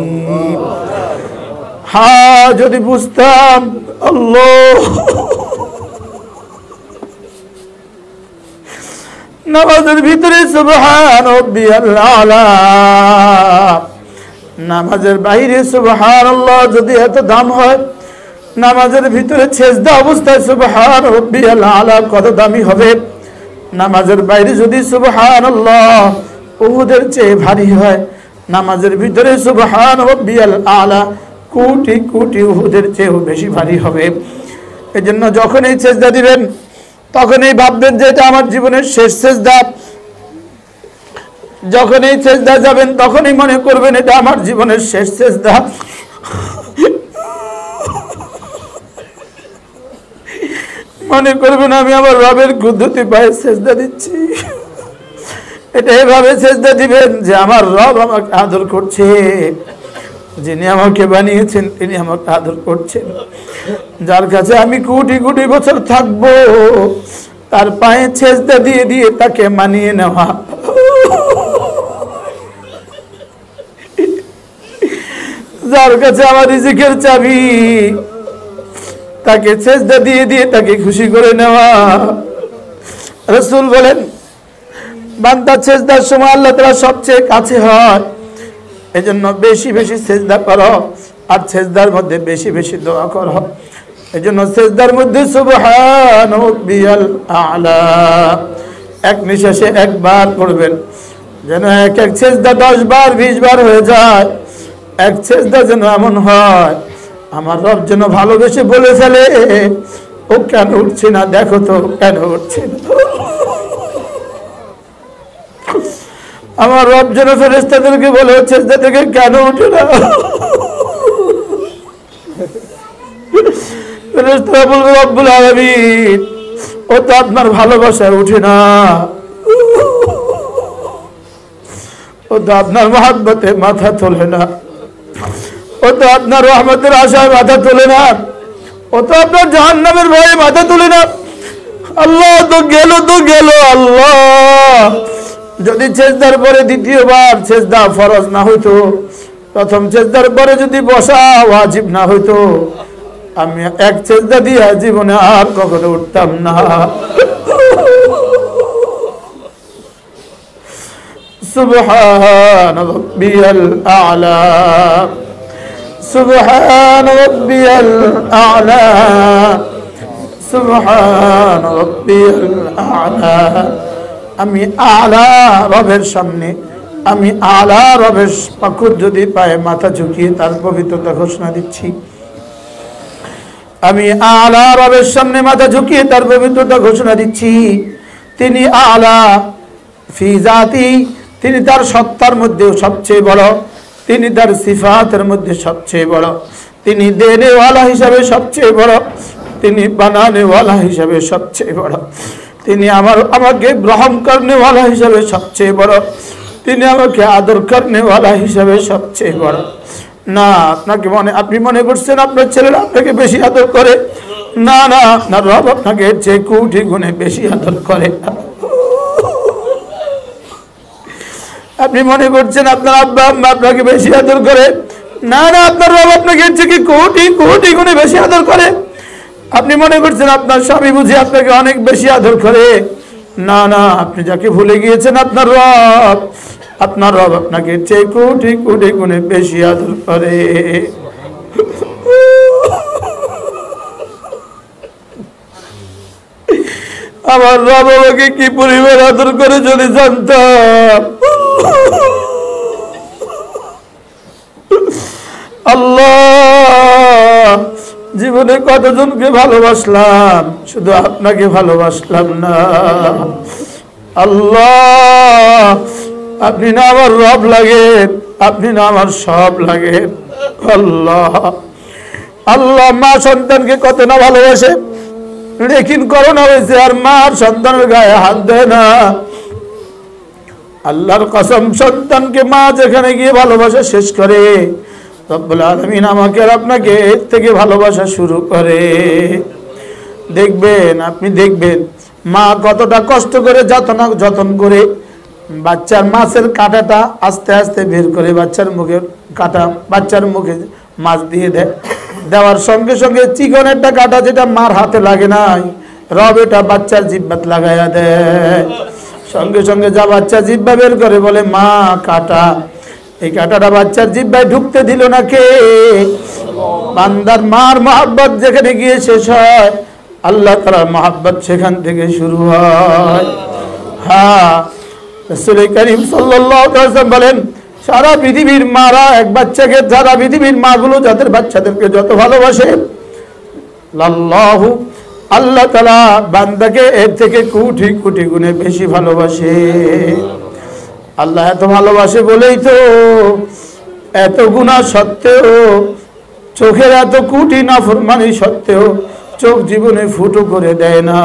হ্যাঁ, যদি বুঝতাম আল্লাহ নামাজের ভিতরে সুবহান রাব্বিয়াল আলা, নামাজের বাইরে সুবহানাল্লাহ যদি এত দাম হয়, নামাজের ভিতরে সেজদা অবস্থায় সুবহান রাব্বিয়াল আলা কত দামি হবে। নামাজের বাইরে যদি সুবহানাল্লাহ উহুদের চেয়ে ভারী হয়, নামাজের ভিতরে সুবহান রাব্বিয়াল আলা কোটি কোটি উহুদের চেয়েও বেশি ভারী হবে। এজন্য যখন এই সেজদা দিবেন তখনই ভাববেন যে এটা আমার জীবনের শেষ সেজদা। যখন এই সেজদা যাবেন তখনই মনে করবেন এটা আমার জীবনের শেষ সেজদা। মনে করবেন আমি আমার রবের কুদরতি পায়ে সেজদা দিচ্ছি। এটা এভাবে সেজদা দিবেন যে আমার রব আমাকে আদর করছে, যিনি আমাকে বানিয়েছেন তিনি আমাকে আদর করছেন, যার কাছে আমি কোটি কোটি বছর থাকবো তার পায়ে সেজদা দিয়ে দিয়ে তাকে মানিয়ে নেওয়া। যার কাছে আমার রিজিকের চাবি, তাকে সেজদা দিয়ে দিয়ে তাকে খুশি করে নেওয়া। রাসূল বলেন বান্দা সেজদার সময় আল্লাহ তাআলা সবচেয়ে কাছে হয়। এজন্য বেশি বেশি সেজদা করো আর সেজদার মধ্যে বেশি বেশি দোয়া করো। এজন্য সিজদার মধ্যে সুবহান রাব্বিয়াল আ'লা এক নিঃশ্বাসে একবার পড়বেন, যেন এক এক সিজদা দশ বার বিশ বার হয়ে যায়। এক সিজদা যেন এমন হয় আমার রব যেন ভালোবেসে বলে ফেলে, ও কেন উঠছে না, দেখো তো কেন উঠছে না। আমার রব যেন ফেরেশতাদেরকে বলে সিজদা থেকে কেন উঠে না। ফেরেশতারা বলবে রব্বুল আলামিন, ও তো আপনার ভালোবাসায় উঠে না, ও তো আপনার মহব্বতে মাথা তোলে না, ও তো আপনার রহমতের আশায় মাথা তোলে না, ও তো আপনার জাহান্নামের ভয়ে মাথা তোলে না। আল্লাহ তো গেল তো গেল। আল্লাহ যদি সিজদার পরে দ্বিতীয়বার সিজদা ফরজ না হইতো, প্রথম সিজদার পরে যদি বসা ওয়াজিব না হইতো, আমি এক সিজদা দিয়ে জীবনে আর কখনো উঠতাম না। সুবহান রাব্বিয়াল আ'লা সুবহান রাব্বিয়াল আ'লা সুবহান রাব্বিয়াল আ'লা। আমি আলা রবের সামনে, আমি আলা রবের পাকুর যদি পায়ে মাথা ঝুঁকিয়ে তার পবিত্রতা ঘোষণা দিচ্ছি। আমি আলা রবের সামনে মাথা ঝুঁকিয়ে তার পবিত্রতা ঘোষণা দিচ্ছি। তিনি আলা ফি জাতি, তিনি তার সত্তার মধ্যে সবচেয়ে বড়, তিনি তার সিফাতের মধ্যে সবচেয়ে বড়, তিনি দেনেওয়ালা হিসাবে সবচেয়ে বড়, তিনি বানানেওয়ালা হিসাবে সবচেয়ে বড়, তিনি আমার আমাকে গ্রহণ করনেওয়ালা হিসাবে সবচেয়ে বড়, তিনি আমাকে আদর করনেওয়ালা হিসাবে সবচেয়ে বড়। না আপনাকে মনে আপনি মনে করছেন আপনার ছেলেরা আপনাকে বেশি আদর করে, না না আপনার রব আপনাকে যে কোটি গুণে বেশি আদর করে। আপনি মনে করছেন আপনার আব্বা আম্মা আপনাকে বেশি আদর করে, না না আপনার রব আপনাকে যে কোটি কোটি গুণে বেশি আদর করে। আপনি মনে করছেন আপনার স্বামী বুঝি আপনাকে অনেক বেশি আদর করে, না না আপনি যাকে ভুলে গিয়েছেন আপনার রব, আপনার রব আপনাকে যে কোটি কোটি গুণে বেশি আদর করে। আমার রব আমাকে কি পরিমাণ আদর করে যদি জানতাম। আল্লাহ জীবনে কতজনকে ভালোবাসলাম, শুধু আপনাকে ভালোবাসলাম না। আল্লাহ আপনি না আমার রব লাগেন, আপনি না আমার সব লাগেন। আল্লাহ আল্লাহ মা সন্তানকে কত না ভালোবাসে, লেকিন করোনা হয়েছে আর মার সন্তানের গায়ে হাত দেয় না। আল্লাহর কসম, সন্তানকে মা যেখানে গিয়ে ভালোবাসা শেষ করে, রব্বুল আলামিন আমাকে আর আপনাকে এর থেকে ভালোবাসা শুরু করে। দেখবেন, আপনি দেখবেন মা কতটা কষ্ট করে যত্ন যত্ন করে বাচ্চার মাছের কাঁটাটা আস্তে আস্তে বের করে বাচ্চার মুখে কাঁটা বাচ্চার মুখে মাছ দিয়ে দেয়। দেওয়ার সঙ্গে সঙ্গে চিকন একটা কাঁটা যেটা মার হাতে লাগে নাই, রব এটা বাচ্চার জিহ্বাত লাগাইয়া দেয়। সঙ্গে সঙ্গে যা বাচ্চা জিহ্বা বের করে বলে মা কাঁটা। এই কাঁটাটা বাচ্চার জিহ্বায় ঢুকতে দিল না কে? বান্দার মার মহব্বত যেখানে গিয়ে শেষ হয়, আল্লাহ তাআলার মহব্বত সেখান থেকে শুরু হয়। হ্যাঁ, রাসূল করিম সাল্লাল্লাহু আলাইহি ওয়াসাল্লাম বলেন, সারা পৃথিবীর মারা এক বাচ্চাকে, সারা পৃথিবীর মাগুলো যাদের বাচ্চাদেরকে যত ভালোবাসে, আল্লাহু আল্লাহ তাআলা বান্দাকে এর থেকে কোটি কোটি গুণে বেশি ভালোবাসে। আল্লাহ এত ভালোবাসে বলেই তো এত গুনাহ সত্ত্বেও, চোখের এত কোটি নাফরমানি সত্ত্বেও চোখ জীবনে ফুটো করে দেয় না।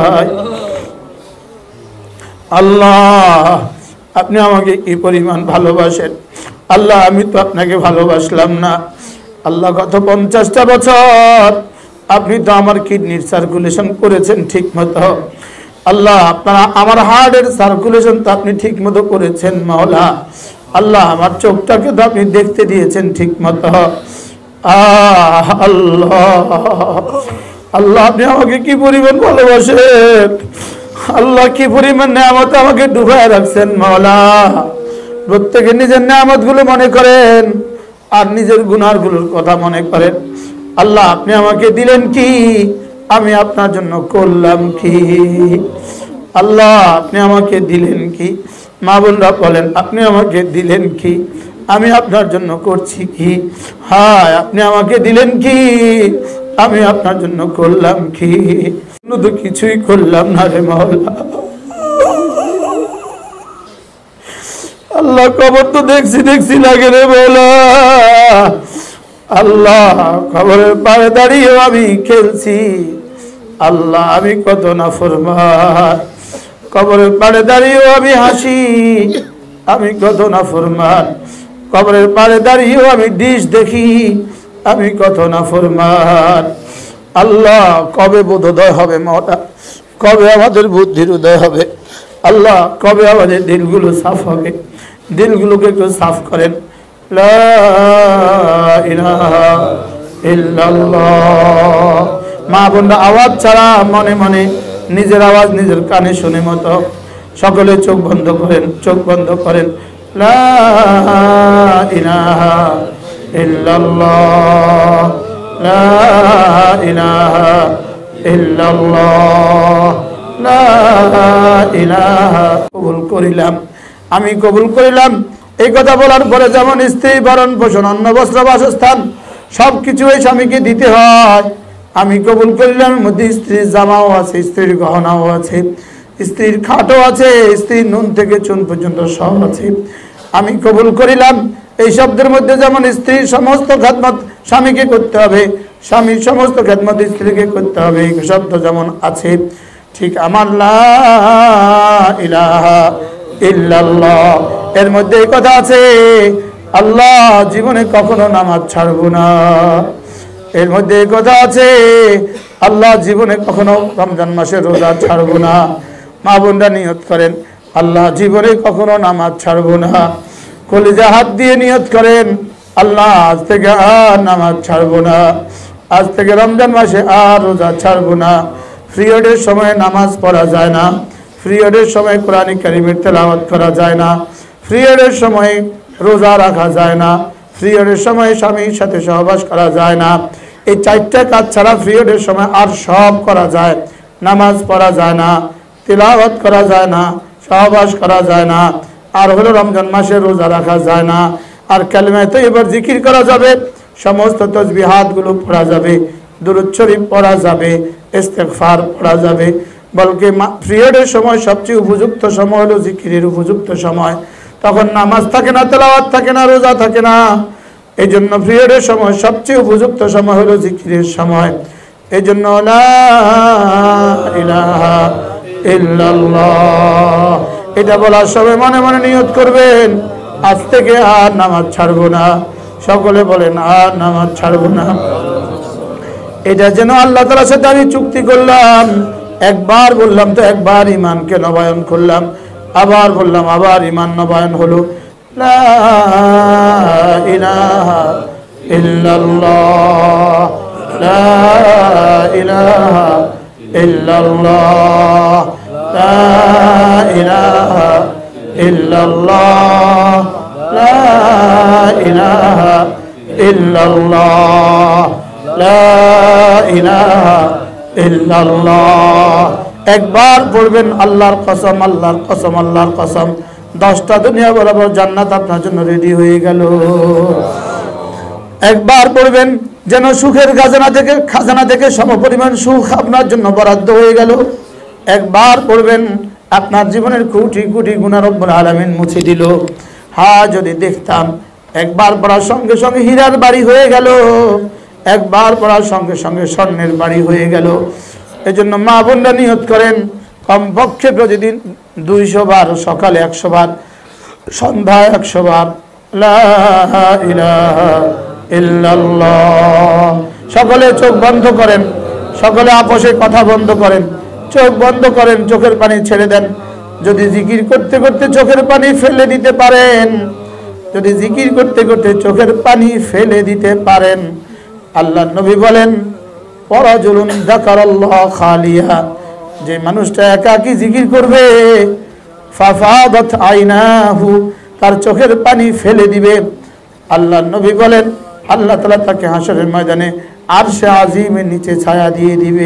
আল্লাহ আপনি আমাকে কি পরিমাণ ভালোবাসেন। আল্লাহ আমি তো আপনাকে ভালোবাসলাম না। আল্লাহ গত পঞ্চাশটা বছর আপনি তো আমার কিডনির সার্কুলেশন করেছেন ঠিক মতো। আল্লাহ আপনারা আমার হার্টের সার্কুলেশন তো আপনি ঠিক মতো করেছেন মাওলা। আল্লাহ আমার চোখটাকে তো আপনি দেখতে দিয়েছেন ঠিক মতো। আহ আল্লাহ আল্লাহ আপনি আমাকে কি পরিমাণ ভালোবাসেন। আল্লাহ কি পরিমাণ নেয়ামত আমাকে ডুবায় রাখছেন মাওলা। প্রত্যেকে নিজের নেয়ামত গুলো মনে করেন আর নিজের গুনাহগুলোর কথা মনে করেন। আল্লাহ আপনি আমাকে দিলেন কি, আমি আপনার জন্য করলাম কি। আল্লাহ আপনি আমাকে দিলেন কি, মা বোনরা বলেন আপনি আমাকে দিলেন কি, আমি আপনার জন্য করছি কি। হায় আপনি আমাকে দিলেন কি, আমি আপনার জন্য করলাম কি। তো কিছুই করলাম না রে মাওলা। আল্লাহ কবর তো দেখছি দেখছি লাগে রে মাওলা। আল্লাহ কবরের পাড়ে দাঁড়িয়েও আমি খেলছি। আল্লাহ আমি কত নাফরমান, কবরের পাড়ে দাঁড়িয়েও আমি হাসি, আমি কত নাফরমান। কবরের পাড়ে দাঁড়িয়েও আমি ডিশ দেখি, আমি কত নাফরমান। আল্লাহ কবে বোধোদয় হবে মাওলা, কবে আমাদের বুদ্ধির উদয় হবে। আল্লাহ কবে আমাদের দিলগুলো সাফ হবে, দিলগুলোকে একটু সাফ করেন। লা ইলাহা ইল্লাল্লাহ। মা বোনরা আওয়াজ ছাড়া মনে মনে নিজের আওয়াজ নিজের কানে শুনে মতো সকলে চোখ বন্ধ করেন, চোখ বন্ধ করেন। লা ইলাহা ইল্লাল্লাহ, লা ইলাহা ইল্লাল্লাহ, লা ইলাহা। কবুল করিলাম, আমি কবুল করিলাম। এই কথা বলার পরে যেমন স্ত্রী ভরণ পোষণ অন্ন বস্ত্র বাসস্থান সব কিছু এই স্বামীকে দিতে হয়, আমি কবুল করিলাম। মধ্যে স্ত্রীর জামাও আছে, স্ত্রীর গহনাও আছে, স্ত্রীর খাটও আছে, স্ত্রীর নুন থেকে চুন পর্যন্ত সব আছে, আমি কবুল করিলাম। এই শব্দের মধ্যে যেমন স্ত্রীর সমস্ত খেদমত স্বামীকে করতে হবে, স্বামীর সমস্ত খেদমত স্ত্রীকে করতে হবে, এই শব্দ যেমন আছে, ঠিক আমার লা ইলাহা ইল্লাল্লাহ এর মধ্যে এই কথা আছে, আল্লাহ জীবনে কখনো নামাজ ছাড়বো না। এর মধ্যে এই কথা আছে, আল্লাহ জীবনে কখনো রমজান মাসে রোজা ছাড়বো না। মা বোনরা নিয়ত করেন, আল্লাহ জীবনে কখনো নামাজ ছাড়বো না। কলিজা হাত দিয়ে নিয়ত করেন, আল্লাহ আজ থেকে আর নামাজ ছাড়বো না, আজ থেকে রমজান মাসে আর রোজা ছাড়বো না। পিরিয়ডের সময় নামাজ পড়া যায় না, পিরিয়ডের সময় কোরআন কারীমের তেলাওয়াত করা যায় না, পিরিয়ডের সময় রোজা রাখা যায় না, পিরিয়ডের সময় স্বামীর সাথে সহবাস করা যায় না। এই চারটা কাজ ছাড়া পিরিয়ডের সময় আর সব করা যায়। নামাজ পড়া যায় না, তেলাওয়াত করা যায় না, সহবাস করা যায় না, আর হলো রমজান মাসে রোজা রাখা যায় না। আর কালিমা তাইয়্যিবা জিকির করা যাবে, সমস্ত তাসবিহাতগুলো পড়া যাবে, দুরূদ শরীফ পড়া যাবে, ইস্তিগফার পড়া যাবে। বলকে পিরিয়ডের সময় সবচেয়ে উপযুক্ত সময় হলো জিকিরের উপযুক্ত সময়, তখন নামাজ থাকে না, তেলাওয়াত থাকে না, রোজা থাকে না। এই জন্য পিরিয়ডের সময় সবচেয়ে উপযুক্ত সময় হলো জিকিরের সময়। এই জন্য লা ইলাহা ইল্লাল্লাহ এটা বলার সময় মনে মনে নিয়ত করবেন, আজ থেকে আর নামাজ ছাড়বো না। সকলে বলেন আর নামাজ ছাড়বো না। এটা যেন আল্লাহ তাআলার সাথে আমি চুক্তি করলাম। একবার বললাম তো একবার ঈমানকে নবায়ন করলাম, আবার বললাম আবার ঈমান নবায়ন হলো। লা ইলাহা ইল্লাল্লাহ, লা ইলাহা ইল্লাল্লাহ, লা ইলাহা ইল্লাল্লাহ, লা ইলাহা ইল্লাল্লাহ, লা ইলাহা ইল্লাল্লাহ। একবার পড়বেন আল্লাহর কসম, আল্লাহর কসম, আল্লাহর কসম, দশটা দুনিয়া বরাবর জান্নাত আপনার জন্য রেডি হয়ে গেল। একবার পড়বেন যেন সুখের খাজানা থেকে খাজানা থেকে সমপরিমাণ সুখ আপনার জন্য বরাদ্দ হয়ে গেল। একবার পড়বেন আপনার জীবনের কোটি কোটি গুনাহ রব্বুল আলামিন মুছে দিল। হ্যাঁ যদি দেখতাম একবার পড়ার সঙ্গে সঙ্গে হীরার বাড়ি হয়ে গেল, একবার পড়ার সঙ্গে সঙ্গে স্বর্ণের বাড়ি হয়ে গেল। এজন্য মা বোনরা নিয়ত করেন কমপক্ষে প্রতিদিন দুইশো বার, সকালে একশো বার, সন্ধ্যায় একশো বার লা ইলাহা ইল্লাল্লাহ। সকলে চোখ বন্ধ করেন, সকলে আপোষে কথা বন্ধ করেন, চোখ বন্ধ করেন, চোখের পানি ছেড়ে দেন। যদি জিকির করতে করতে চোখের পানি ফেলে দিতে পারেন, যদি জিকির করতে করতে চোখের পানি ফেলে দিতে পারেন, আল্লাহ নবী বলেন ওয়ারাজুলুন যাকারাল্লাহ খালিয়া, যে মানুষটা একাকী জিকির করবে, ফাফাদাত আইনাহু, তার চোখের পানি ফেলে দিবে। আল্লাহ নবী বলেন আল্লাহ তাআলা তাকে হাসরের ময়দানে আরশে আজিমের নিচে ছায়া দিয়ে দিবে।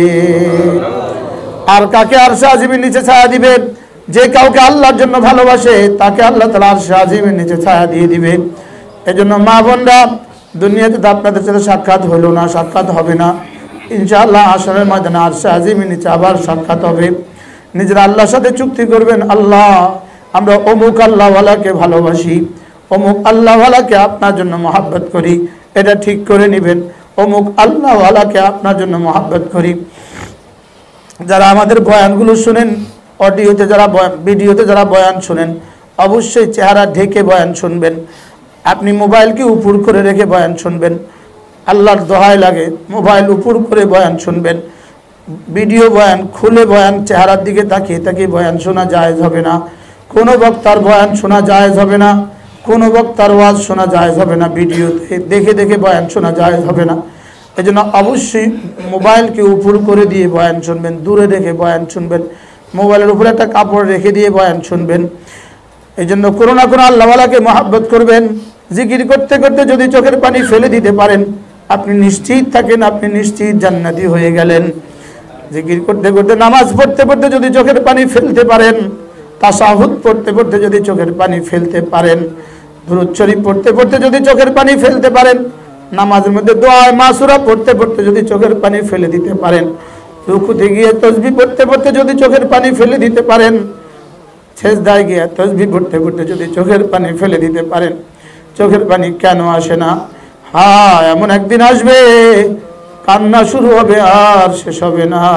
আর কাকে আরশে আজিমের নিচে ছায়া দিবে? যে কাউকে আল্লাহর জন্য ভালোবাসে তাকে আল্লাহ তাআলা আরশে আজিমের নিচে ছায়া দিয়ে দিবে। এজন্য মা বোনরা, দুনিয়াতে তো আপনাদের সাথে সাক্ষাৎ হলো না, সাক্ষাৎ হবে না, ইনশাআল্লাহ হাশরের ময়দানে আরশে আজিমের নিচে আবার সাক্ষাৎ হবে। নিজেরা আল্লাহর সাথে চুক্তি করবেন, আল্লাহ আমরা অমুক আল্লাহওয়ালাকে ভালোবাসি, অমুক আল্লাহওয়ালাকে আপনার জন্য মহাব্বত করি, এটা ঠিক করে নেবেন। অমুক আল্লাহওয়ালাকে আপনার জন্য মহাব্বত করি। যারা আমাদের বয়ানগুলো শুনেন, অডিওতে যারা ভিডিওতে যারা বয়ান শুনেন, অবশ্যই চেহারা ঢেকে বয়ান শুনবেন। আপনি মোবাইলকে উপর করে রেখে বয়ান শুনবেন। আল্লাহর দোহাই লাগে, মোবাইল উপর করে বয়ান শুনবেন। ভিডিও বয়ান খুলে বয়ান চেহারার দিকে তাকিয়ে তাকিয়ে বয়ান শোনা জায়েজ হবে না। কোনো বক্তার বয়ান শোনা জায়েজ হবে না, কোনো বক্তার ওয়াজ শোনা জায়েজ হবে না। ভিডিওতে দেখে দেখে বয়ান শোনা জায়েজ হবে না। এই জন্য অবশ্যই মোবাইলকে উপর করে দিয়ে বয়ান শুনবেন, দূরে রেখে বয়ান শুনবেন। মোবাইলের উপরে একটা কাপড় রেখে দিয়ে বয়ান শুনবেন। এই জন্য কোনো না কোনো আল্লাহওয়ালাকে মহাব্বত করবেন। জিকির করতে করতে যদি চোখের পানি ফেলে দিতে পারেন, আপনি নিশ্চিত থাকেন আপনি নিশ্চিত জান্নাতি হয়ে গেলেন। জিকির করতে করতে, নামাজ পড়তে পড়তে যদি চোখের পানি ফেলতে পারেন, তাশাহুদ পড়তে পড়তে যদি চোখের পানি ফেলতে পারেন, দুরূদ শরীফ পড়তে পড়তে যদি চোখের পানি ফেলতে পারেন, নামাজের মধ্যে দোয়া মাসুরা পড়তে পড়তে যদি চোখের পানি ফেলে দিতে পারেন, রুকুতে গিয়ে তাসবিহ পড়তে পড়তে যদি চোখের পানি ফেলে দিতে পারেন, সেজদায় গিয়ে তাসবিহ পড়তে পড়তে যদি চোখের পানি ফেলে দিতে পারেন, চোখের পানি কেন আসে না? হ্যাঁ, এমন একদিন আসবে কান্না শুরু হবে আর শেষ হবে না।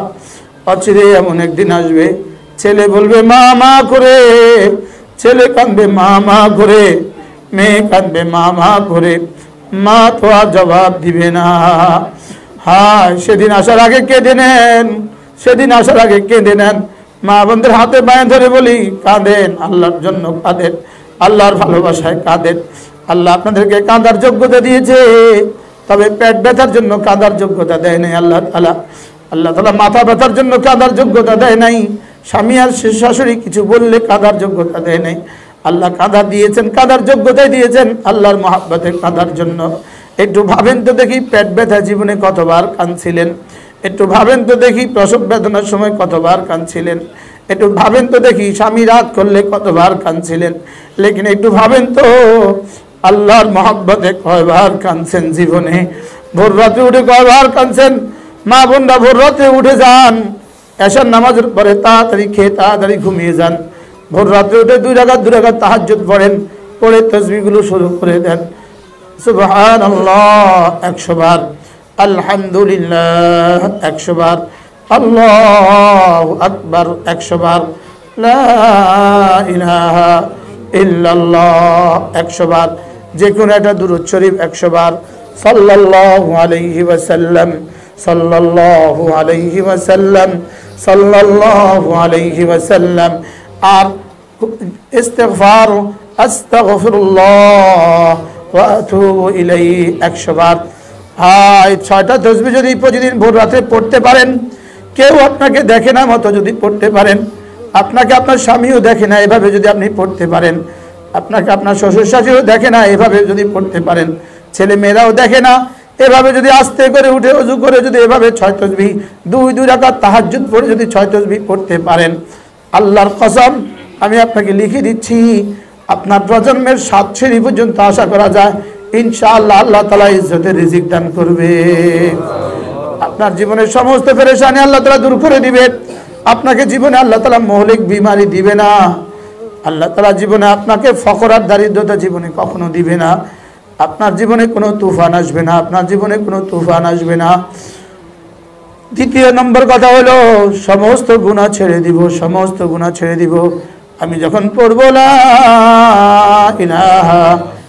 অচিরে এমন একদিন আসবে, ছেলে বলবে মা মা করে, ছেলে কাঁদবে মা মা করে, মেয়ে কাঁদবে মা মা করে, মা তো আর জবাব দিবে না। হ্যাঁ, সেদিন আসার আগে কেঁদে নেন, সেদিন আসার আগে কেঁদে নেন। মা বোনদের হাতে পায়ে ধরে বলি, কাঁদেন, আল্লাহর জন্য কাঁদেন, আল্লাহর ভালোবাসায় কাঁদেন। আল্লাহ আপনাদেরকে কাঁদার যোগ্যতা দিয়েছে, তবে পেট ব্যথার জন্য কাঁদার যোগ্যতা দেয় নাই আল্লাহ তাআলা। আল্লাহ তাআলা মাথা ব্যথার জন্য কাঁদার যোগ্যতা দেয় নাই। স্বামী আর শাশুড়ি কিছু বললে কাঁদার যোগ্যতা দেয় নাই। আল্লাহ কাঁদা দিয়েছেন, কাঁদার যোগ্যতাই দিয়েছেন আল্লাহর মহাব্বতে কাঁদার জন্য। একটু ভাবেন তো দেখি, পেট ব্যথা জীবনে কতবার কাঁদছিলেন? একটু ভাবেন তো দেখি, প্রসব বেদনার সময় কতবার কাঁদছিলেন? একটু ভাবেন তো দেখি, স্বামী রাগ করলে কতবার কাঁদছিলেন? লেকিন একটু ভাবেন তো, আল্লাহর মহাব্বতে কয়বার কাঁদছেন জীবনে? ভোর রাতে উঠে কয়বার কাঁদছেন? মা বোনরা ভোর রাতে উঠে যান, এশার নামাজের পরে তাড়াতাড়ি খেয়ে তাড়াতাড়ি ঘুমিয়ে যান। ভোর রাতে উঠে দুই রাকাত দুই রাকাত তাহাজ্জুদ পড়েন, পড়ে তাসবিহগুলো শুরু করে দেন। সুবহানাল্লাহ একশো বার, আলহামদুলিল্লাহ একশো বার, আল্লাহু আকবার একশো বার, লা ইলাহা ইল্লাল্লাহ একশো বার, যে কোনো একটা দুরূদ শরীফ একশো বার, সাল্লাল্লাহু আলাইহি ওয়াসাল্লাম, সাল্লাল্লাহু আলাইহি ওয়াসাল্লাম, সাল্লাল্লাহু আলাইহি ওয়াসাল্লাম। আর ইস্তিগফার, আস্তাগফিরুল্লাহ ওয়া আতুবু ইলাইহি একশো বার। হ্যাঁ, ছয়টা তাসবিহ যদি প্রতিদিন ভোর রাতে পড়তে পারেন, কেউ আপনাকে দেখে না মতো যদি পড়তে পারেন, আপনাকে আপনার স্বামীও দেখে না এভাবে যদি আপনি পড়তে পারেন, আপনাকে আপনার শ্বশুর শাশুড়িও দেখে না এভাবে যদি পড়তে পারেন, ছেলে মেয়েরাও দেখে না এভাবে যদি আস্তে করে উঠে ওযু করে যদি এভাবে ছয় তাসবিহ দুই দুই রাকাত তাহাজ্জুদ পড়ে যদি ছয় তাসবিহ পড়তে পারেন, আল্লাহর কসম আমি আপনাকে লিখে দিচ্ছি, আপনার প্রজন্মের সাত শ্রেণী পর্যন্ত আশা করা যায় ইনশাআল্লাহ আল্লাহ তাআলা ইজ্জতের রিজিক দান করবে। আপনার জীবনের সমস্ত পেরেশানি আল্লাহ তাআলা দূর করে দিবে। আপনাকে জীবনে আল্লাহ তাআলা মৌলিক বিমারি দিবে না। আল্লাহ তাআলা জীবনে আপনাকে ফকর আর দারিদ্রতা জীবনে কখনো দিবে না। আপনার জীবনে কোনো তুফান আসবে না, আপনার জীবনে কোনো তুফান আসবে না। দ্বিতীয় নম্বর কথা হলো, সমস্ত গুনাহ ছেড়ে দিব, সমস্ত গুনাহ ছেড়ে দিব আমি যখন পড়ব লা ইলাহা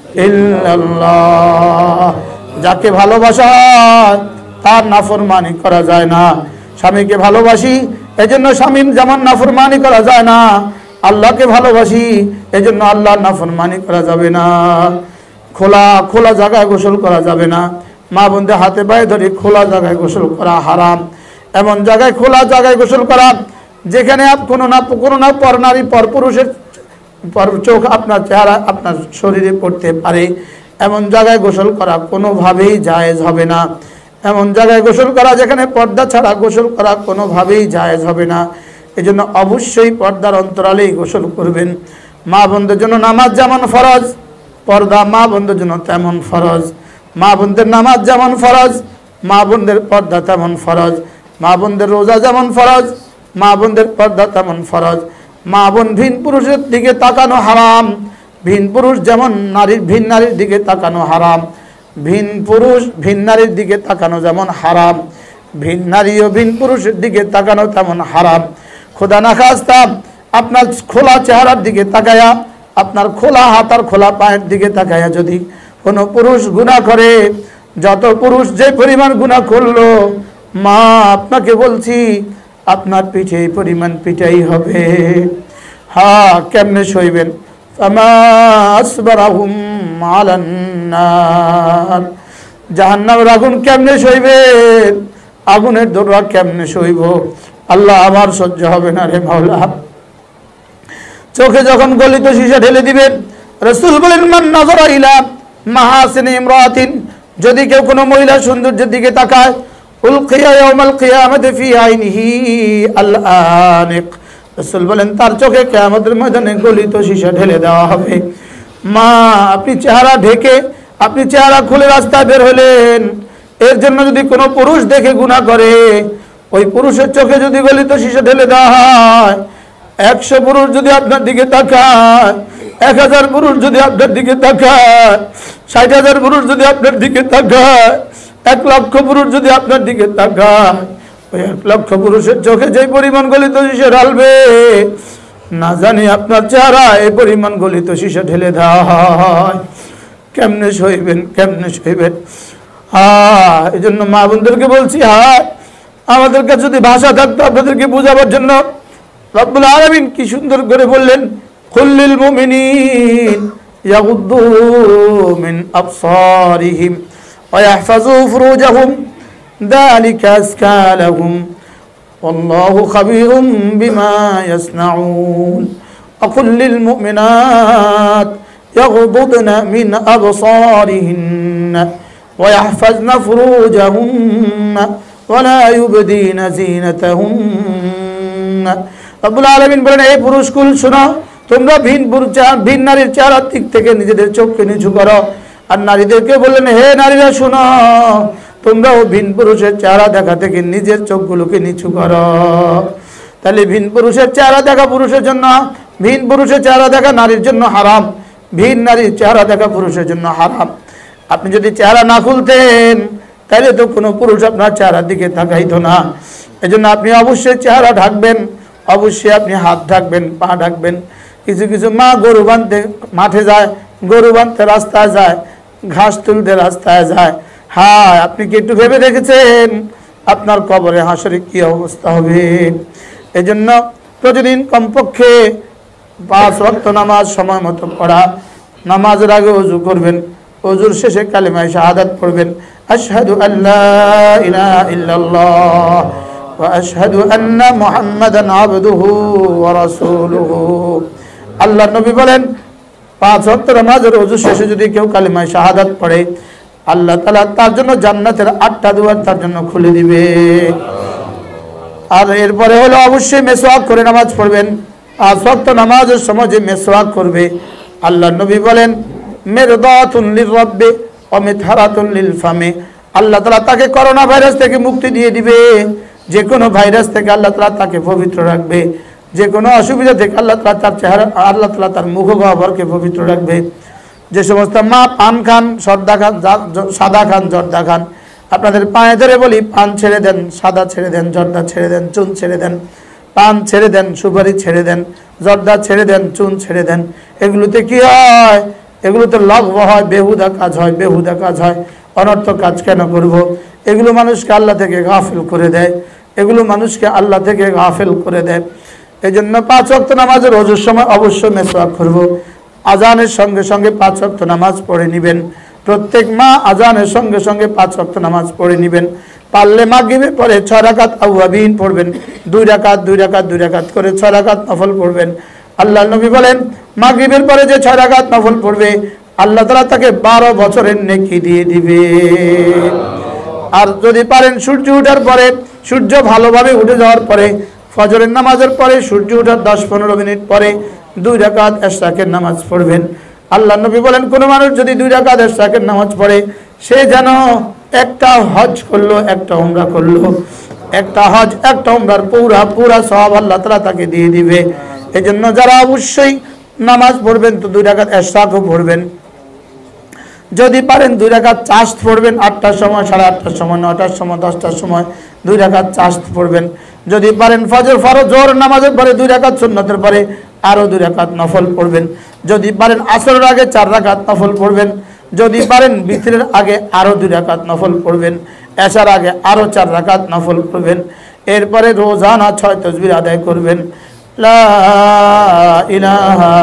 ইল্লাল্লাহ। যাকে ভালোবাসা তার নাফরমানি করা যায় না। স্বামীকে ভালোবাসি এজন্য স্বামীর যেমন নাফরমানি করা যায় না, আল্লাহকে ভালোবাসি এজন্য আল্লাহর নাফরমানি করা যাবে না। খোলা খোলা জায়গায় গোসল করা যাবে না। মা বোনদের হাতে পায়ে ধরে খোলা জায়গায় গোসল করা হারাম। এমন জায়গায় খোলা জায়গায় গোসল করা যেখানে কোনো না কোনো না পর নারী পর পুরুষের চোখ আপনার চেহারা আপনার শরীরে পড়তে পারে, এমন জায়গায় গোসল করা কোনোভাবেই জায়েজ হবে না। এমন জায়গায় গোসল করা যেখানে পর্দা ছাড়া গোসল করা কোনোভাবেই জায়েজ হবে না। এজন্য অবশ্যই পর্দার অন্তরালেই গোসল করবেন। মা বোনদের জন্য নামাজ যেমন ফরজ, পর্দা মা বোনদের জন্য তেমন ফরজ। মা বোনদের নামাজ যেমন ফরজ, মা বোনদের পর্দা তেমন ফরজ। মা বোনদের রোজা যেমন ফরজ, মা বোনদের পর্দা তেমন ফরজ। মা বোন ভিন পুরুষের দিকে তাকানো হারাম, ভিন পুরুষ যেমন নারীর ভিন নারীর দিকে তাকানো হারাম, ভিন পুরুষ ভিন নারীর দিকে তাকানো যেমন হারাম, ভিন নারী ও ভিন পুরুষের দিকে তাকানো তেমন হারাম। খোদা না খাস্তা আপনার খোলা চেহারার দিকে তাকায়া, আপনার খোলা হাত আর খোলা পায়ের দিকে তাকায়া যদি কোনো পুরুষ গুনাহ করে, যত পুরুষ যে পরিমাণ গুনাহ করলো, মা আপনাকে বলছি আপনার পিঠে এই পরিমাণ পিটাই হবে। হ্যাঁ, কেমনে সইবেন? ফামা আসবারাহুম আলান নার, জাহান্নামের আগুন কেমনে সইবেন? আগুনের দোররা কেমনে সইব? আল্লাহ আমার সহ্য হবে না রে মাওলা। চোখে যখন গলিত সীসা ঢেলে দিবেন, রাসূল বলেন মান নাযারা ইলা মাহাসিনি ইমরাতিন, যদি কেউ কোনো মহিলা সৌন্দর্যের দিকে তাকায়, উলকিয়া ইয়াউমাল কিয়ামাতি ফি আইনিহি আল আনিক, রাসূল বলেন তার চোখে কিয়ামতের ময়দানে গলিত সীসা ঢেলে দেওয়া হবে। মা, আপনি চেহারা ঢেকে আপনি চেহারা খুলে রাস্তায় বের হলেন, এর জন্য যদি কোনো পুরুষ দেখে গুনাহ করে, ওই পুরুষের চোখে যদি গলিত সীসা ঢেলে দেওয়া হয়, একশো পুরুষ যদি আপনার দিকে তাকায়, এক হাজার পুরুষ যদি আপনার দিকে তাকায়, ষাট হাজার পুরুষ যদি আপনার দিকে তাকায়, এক লক্ষ পুরুষ যদি আপনার দিকে তাকায়, ওই এক লক্ষ পুরুষের চোখে যে পরিমাণ গলিত সীসা ঢালবে, না জানি আপনার চেহারা এই পরিমাণ গলিত সীসা ঢেলে দেওয়া হয়। কেমনে সইবেন? কেমনে সইবেন? হ্যাঁ, এই জন্য মা বোনদেরকে বলছি, হ্যাঁ আমাদের কাছে যদি ভাষা থাকতো আপনাদেরকে বোঝাবার জন্য, রব্বুল আলামিন কি সুন্দর করে বললেন, কুল্লিল মুমিনিন ইয়াগুদ্দু মিন আবসারিহিম ওয়া ইয়াহফাযু ফুরুজাহুম যালিকা আযকা লাহুম ওয়াল্লাহু খাবীরুম বিমা ইয়াসনাউন ওয়া কুল্লিল মুমিনাত ইয়াগুদ্দুনা মিন আবসারিহিন্না ওয়া ইয়াহফাযনা ফুরুজাহুন্না ওয়া লা ইউবদিনা যিনাতাহুন্না। রব্বুল আলামিন বলেন, এই পুরুষকুল শোনো, তোমরা ভিন পুরুষ ভিন নারীর চেহারার দিক থেকে নিজেদের চোখকে নিচু করো। আর নারীদেরকে বললেন, হে নারীরা শোনো, তোমরাও ভিন পুরুষের চেহারা দেখা থেকে নিজের চোখগুলোকে নিচু করো। তাহলে ভিন পুরুষের চেহারা দেখা পুরুষের জন্য, ভিন পুরুষের চেহারা দেখা নারীর জন্য হারাম, ভিন নারীর চেহারা দেখা পুরুষের জন্য হারাম। আপনি যদি চেহারা না খুলতেন তাহলে তো কোনো পুরুষ আপনার চেহারার দিকে তাকাইতো না। এজন্য আপনি অবশ্যই চেহারা ঢাকবেন, অবশ্যই আপনি হাত ঢাকবেন, পা ঢাকবেন। কিছু কিছু মা গরু বাঁধতে মাঠে যায়, গরু বাঁধতে রাস্তায় যায়, ঘাস তুলতে রাস্তায় যায়। হ্যাঁ, আপনি কি একটু ভেবে দেখেছেন আপনার কবরে হাসরে কি অবস্থা হবে? এজন্য প্রতিদিন কমপক্ষে পাঁচ ওয়াক্ত নামাজ সময় মতো পড়া, নামাজের আগে ওযু করবেন, ওযুর শেষে কালিমায়ে শাহাদাত পড়বেন, আশহাদু আল্লা ইলাহা ইল্লাল্লাহ ওয়া আশহাদু আন্না মুহাম্মাদান আবদুহু ওয়া রাসূলুহু। আল্লাহর নবী বলেন, পাঁচ ওয়াক্ত নামাজের ওযু শেষে যদি কেউ কালিমায়ে শাহাদাত পড়ে, আল্লাহ তাআলা তার জন্য জান্নাতের আটটা দুয়ার তার জন্য খুলে দিবে। আর এরপরে হলো অবশ্যই মেসওয়াক করে নামাজ পড়বেন। পাঁচ ওয়াক্ত নামাজের সময় যে মেসওয়াক করবে, আল্লাহর নবী বলেন, মিরদাতুন লির-রাব্বি ওয়া মিতহারাতুন লিল-ফামি, আল্লাহ তাআলা তাকে করোনা ভাইরাস থেকে মুক্তি দিয়ে দিবে। যে কোনো ভাইরাস থেকে আল্লাহ তাআলা তাকে পবিত্র রাখবে, যে কোনো অসুবিধা থেকে আল্লাহ তাআলা তার চেহারা, আল্লাহ তাআলা তার মুখ গহ্বরকে পবিত্র রাখবে। যে সমস্ত মা পান খান, সর্দা খান, সাদা খান, জর্দা খান, আপনাদের পায়ে ধরে বলি, পান ছেড়ে দেন, সাদা ছেড়ে দেন, জর্দা ছেড়ে দেন, চুন ছেড়ে দেন, পান ছেড়ে দেন, সুপারি ছেড়ে দেন, জর্দা ছেড়ে দেন, চুন ছেড়ে দেন। এগুলোতে কি হয়? এগুলোতে লঘব হয়, বেহুদা কাজ হয়, বেহুদা কাজ হয়। অনর্থ কাজ কেন করব? এগুলো মানুষকে আল্লাহ থেকে গাফিল করে দেয়, এগুলো মানুষকে আল্লাহ থেকে গাফিল করে দেয়। এই জন্য পাঁচ ওয়াক্ত নামাজের ওযুর সময় অবশ্যই মেসওয়াক করব। আজানের সঙ্গে সঙ্গে পাঁচ ওয়াক্ত নামাজ পড়ে নেবেন। প্রত্যেক মা আজানের সঙ্গে সঙ্গে পাঁচ ওয়াক্ত নামাজ পড়ে নেবেন। পারলে মাগরিবের পরে ছয় রাকাত আওয়াবিন পড়বেন, দুই রাকাত দুই রাকাত দুই রাকাত করে ছয় রাকাত নফল পড়বেন। আল্লাহর নবী বলেন, মাগরিবের পরে যে ছয় রাকাত নফল পড়বে, আল্লাহ তাআলা তাকে বারো বছরের নেকি দিয়ে দিবে। আর যদি পারেন সূর্য ওঠার পরে, সূর্য ভালোভাবে উঠে যাওয়ার পরে, ফজরের নামাজের পরে, সূর্য ওঠার দশ পনেরো মিনিট পরে দুই রাকাত ইশরাকের নামাজ পড়বেন। আল্লাহ নবী বলেন, কোন মানুষ যদি দুই রাকাত ইশরাকের নামাজ পড়ে, সে যেন একটা হজ করলো, একটা উমরা করলো। একটা হজ একটা উমরার পুরা পুরা সওয়াব আল্লাহ তাআলা তাকে দিয়ে দিবে। এজন্য যারা অবশ্যই নামাজ পড়বেন তো দুই রাকাত ইশরাকও পড়বেন। যদি পারেন দুই রাকাত চাশত পড়বেন, আটটার সময়, সাড়ে আটটার সময়, নয়টার সময়, দশটার সময় দুই রাকাত চাশত পড়বেন। যদি পারেন ফজর ফরজ জোহর নামাজের পরে দুই রাকাত, সুন্নতের পরে আরো দুই রাকাত নফল পড়বেন। যদি পারেন আসরের আগে চার রাকাত নফল পড়বেন। যদি পারেন বিতরের আগে আরো দুই রাকাত নফল পড়বেন। এশার আগে আরো চার রাকাত নফল পড়বেন। এরপরে রোজানা ছয় তাসবিহ আদায় করবেন, লা ইলাহা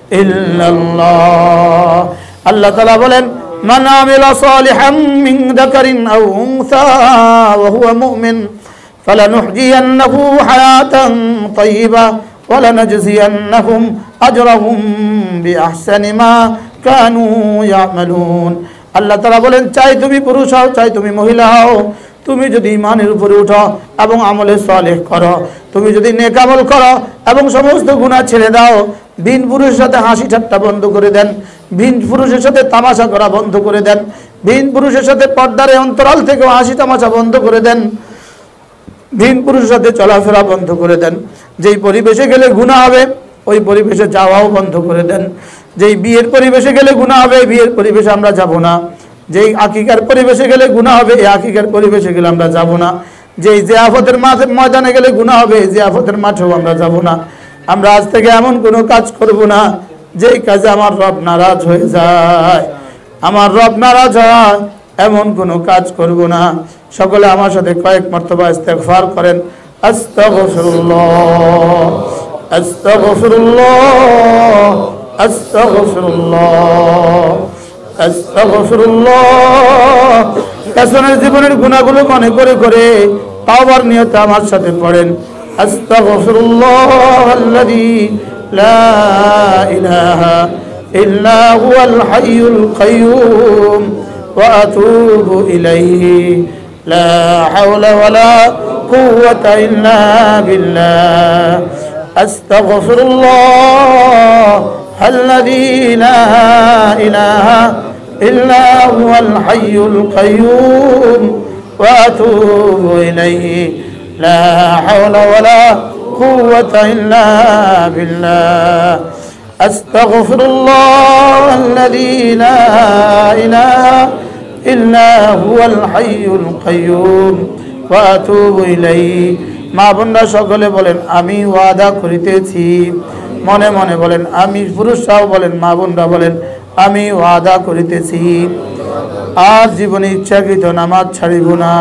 ইল্লাল্লাহ। আল্লাহ তাআলা বলেন, মান আমিলা সালিহাম মিন যাকারিন আও উনসা ওয়া হুয়া মুমিন ফালানুহজিয়ান্নাহু হায়াতান তাইয়্যিবা ওয়া লানাজজিয়ান্নাহুম আজরাহুম বিআহসানি মা কানু ইয়ামালুন। আল্লাহ তাআলা বলেন, চাই তুমি পুরুষ হও, চাই তুমি মহিলা হও, তুমি যদি ঈমানের উপরে উঠো এবং আমলে সালেহ করো, তুমি যদি নেক আমল করো এবং সমস্ত গুনাহ ছেড়ে দাও, ভিন পুরুষের সাথে হাসি ঠাট্টা বন্ধ করে দেন, ভিন পুরুষের সাথে তামাশা করা বন্ধ করে দেন, ভিন পুরুষের সাথে পর্দার অন্তরাল থেকে হাসি তামাশা বন্ধ করে দেন, ভিন পুরুষের সাথে চলাফেরা বন্ধ করে দেন। যেই পরিবেশে গেলে গুনাহ হবে ওই পরিবেশে যাওয়াও বন্ধ করে দেন। যেই বিয়ের পরিবেশে গেলে গুনাহ হবে বিয়ের পরিবেশে আমরা যাব না। যেই আকিকার পরিবেশে গেলে গুনাহ হবে এই আকিকার পরিবেশে গেলে আমরা যাব না। যেই জিয়াফতের মাঠে ময়দানে গেলে গুনাহ হবে জিয়াফতের মাঠেও আমরা যাব না। আমরা আজ থেকে এমন কোনো কাজ করব না যেই কাজে আমার রব নারাজ হয়ে যায়। আমার রব নারাজ হয় এমন কোনো কাজ করব না। সকলে আমার সাথে কয়েক মর্তবা ইস্তেগফার করেন, আস্তাগফিরুল্লাহ আস্তাগফিরুল্লাহ আস্তাগফিরুল্লাহ আস্তাগফিরুল্লাহ। পেছনের জীবনের গুনাহগুলো মনে করে করে তাওবার নিয়তে আমার সাথে পড়েন, আস্তাগফিরুল্লাহ আল্লাযী লা ইলাহা ইল্লা হুয়াল হাইয়ুল কাইয়্যুম ওয়া আতুবু ইলাইহি লা হাওলা ওয়ালা কুওয়াতা ইল্লা বিল্লাহ। আস্তাগফিরুল্লাহ আল্লাযী লা ইলাহা ইল্লা হুয়াল হাইয়ুল কাইয়্যুম ওয়া আতুবু ইলাইহি লা হাওলা ওয়ালা কুওয়াতা ইল্লা বিল্লাহ। আস্তাগফিরুল্লাহ আল্লাযী লা ইলাহা ইল্লা হুয়াল হাইয়ুল কাইয়্যুম ওয়া আতুবু ইলাইহি। মা বোনরা সকলে বলেন, আমি ওয়াদা করিতেছি। মনে মনে বলেন, আমি পুরুষরাও বলেন, মা বোনরা বলেন, আমি ওয়াদা করিতেছি আর জীবনে ইচ্ছাকৃত নামাজ ছাড়িব না,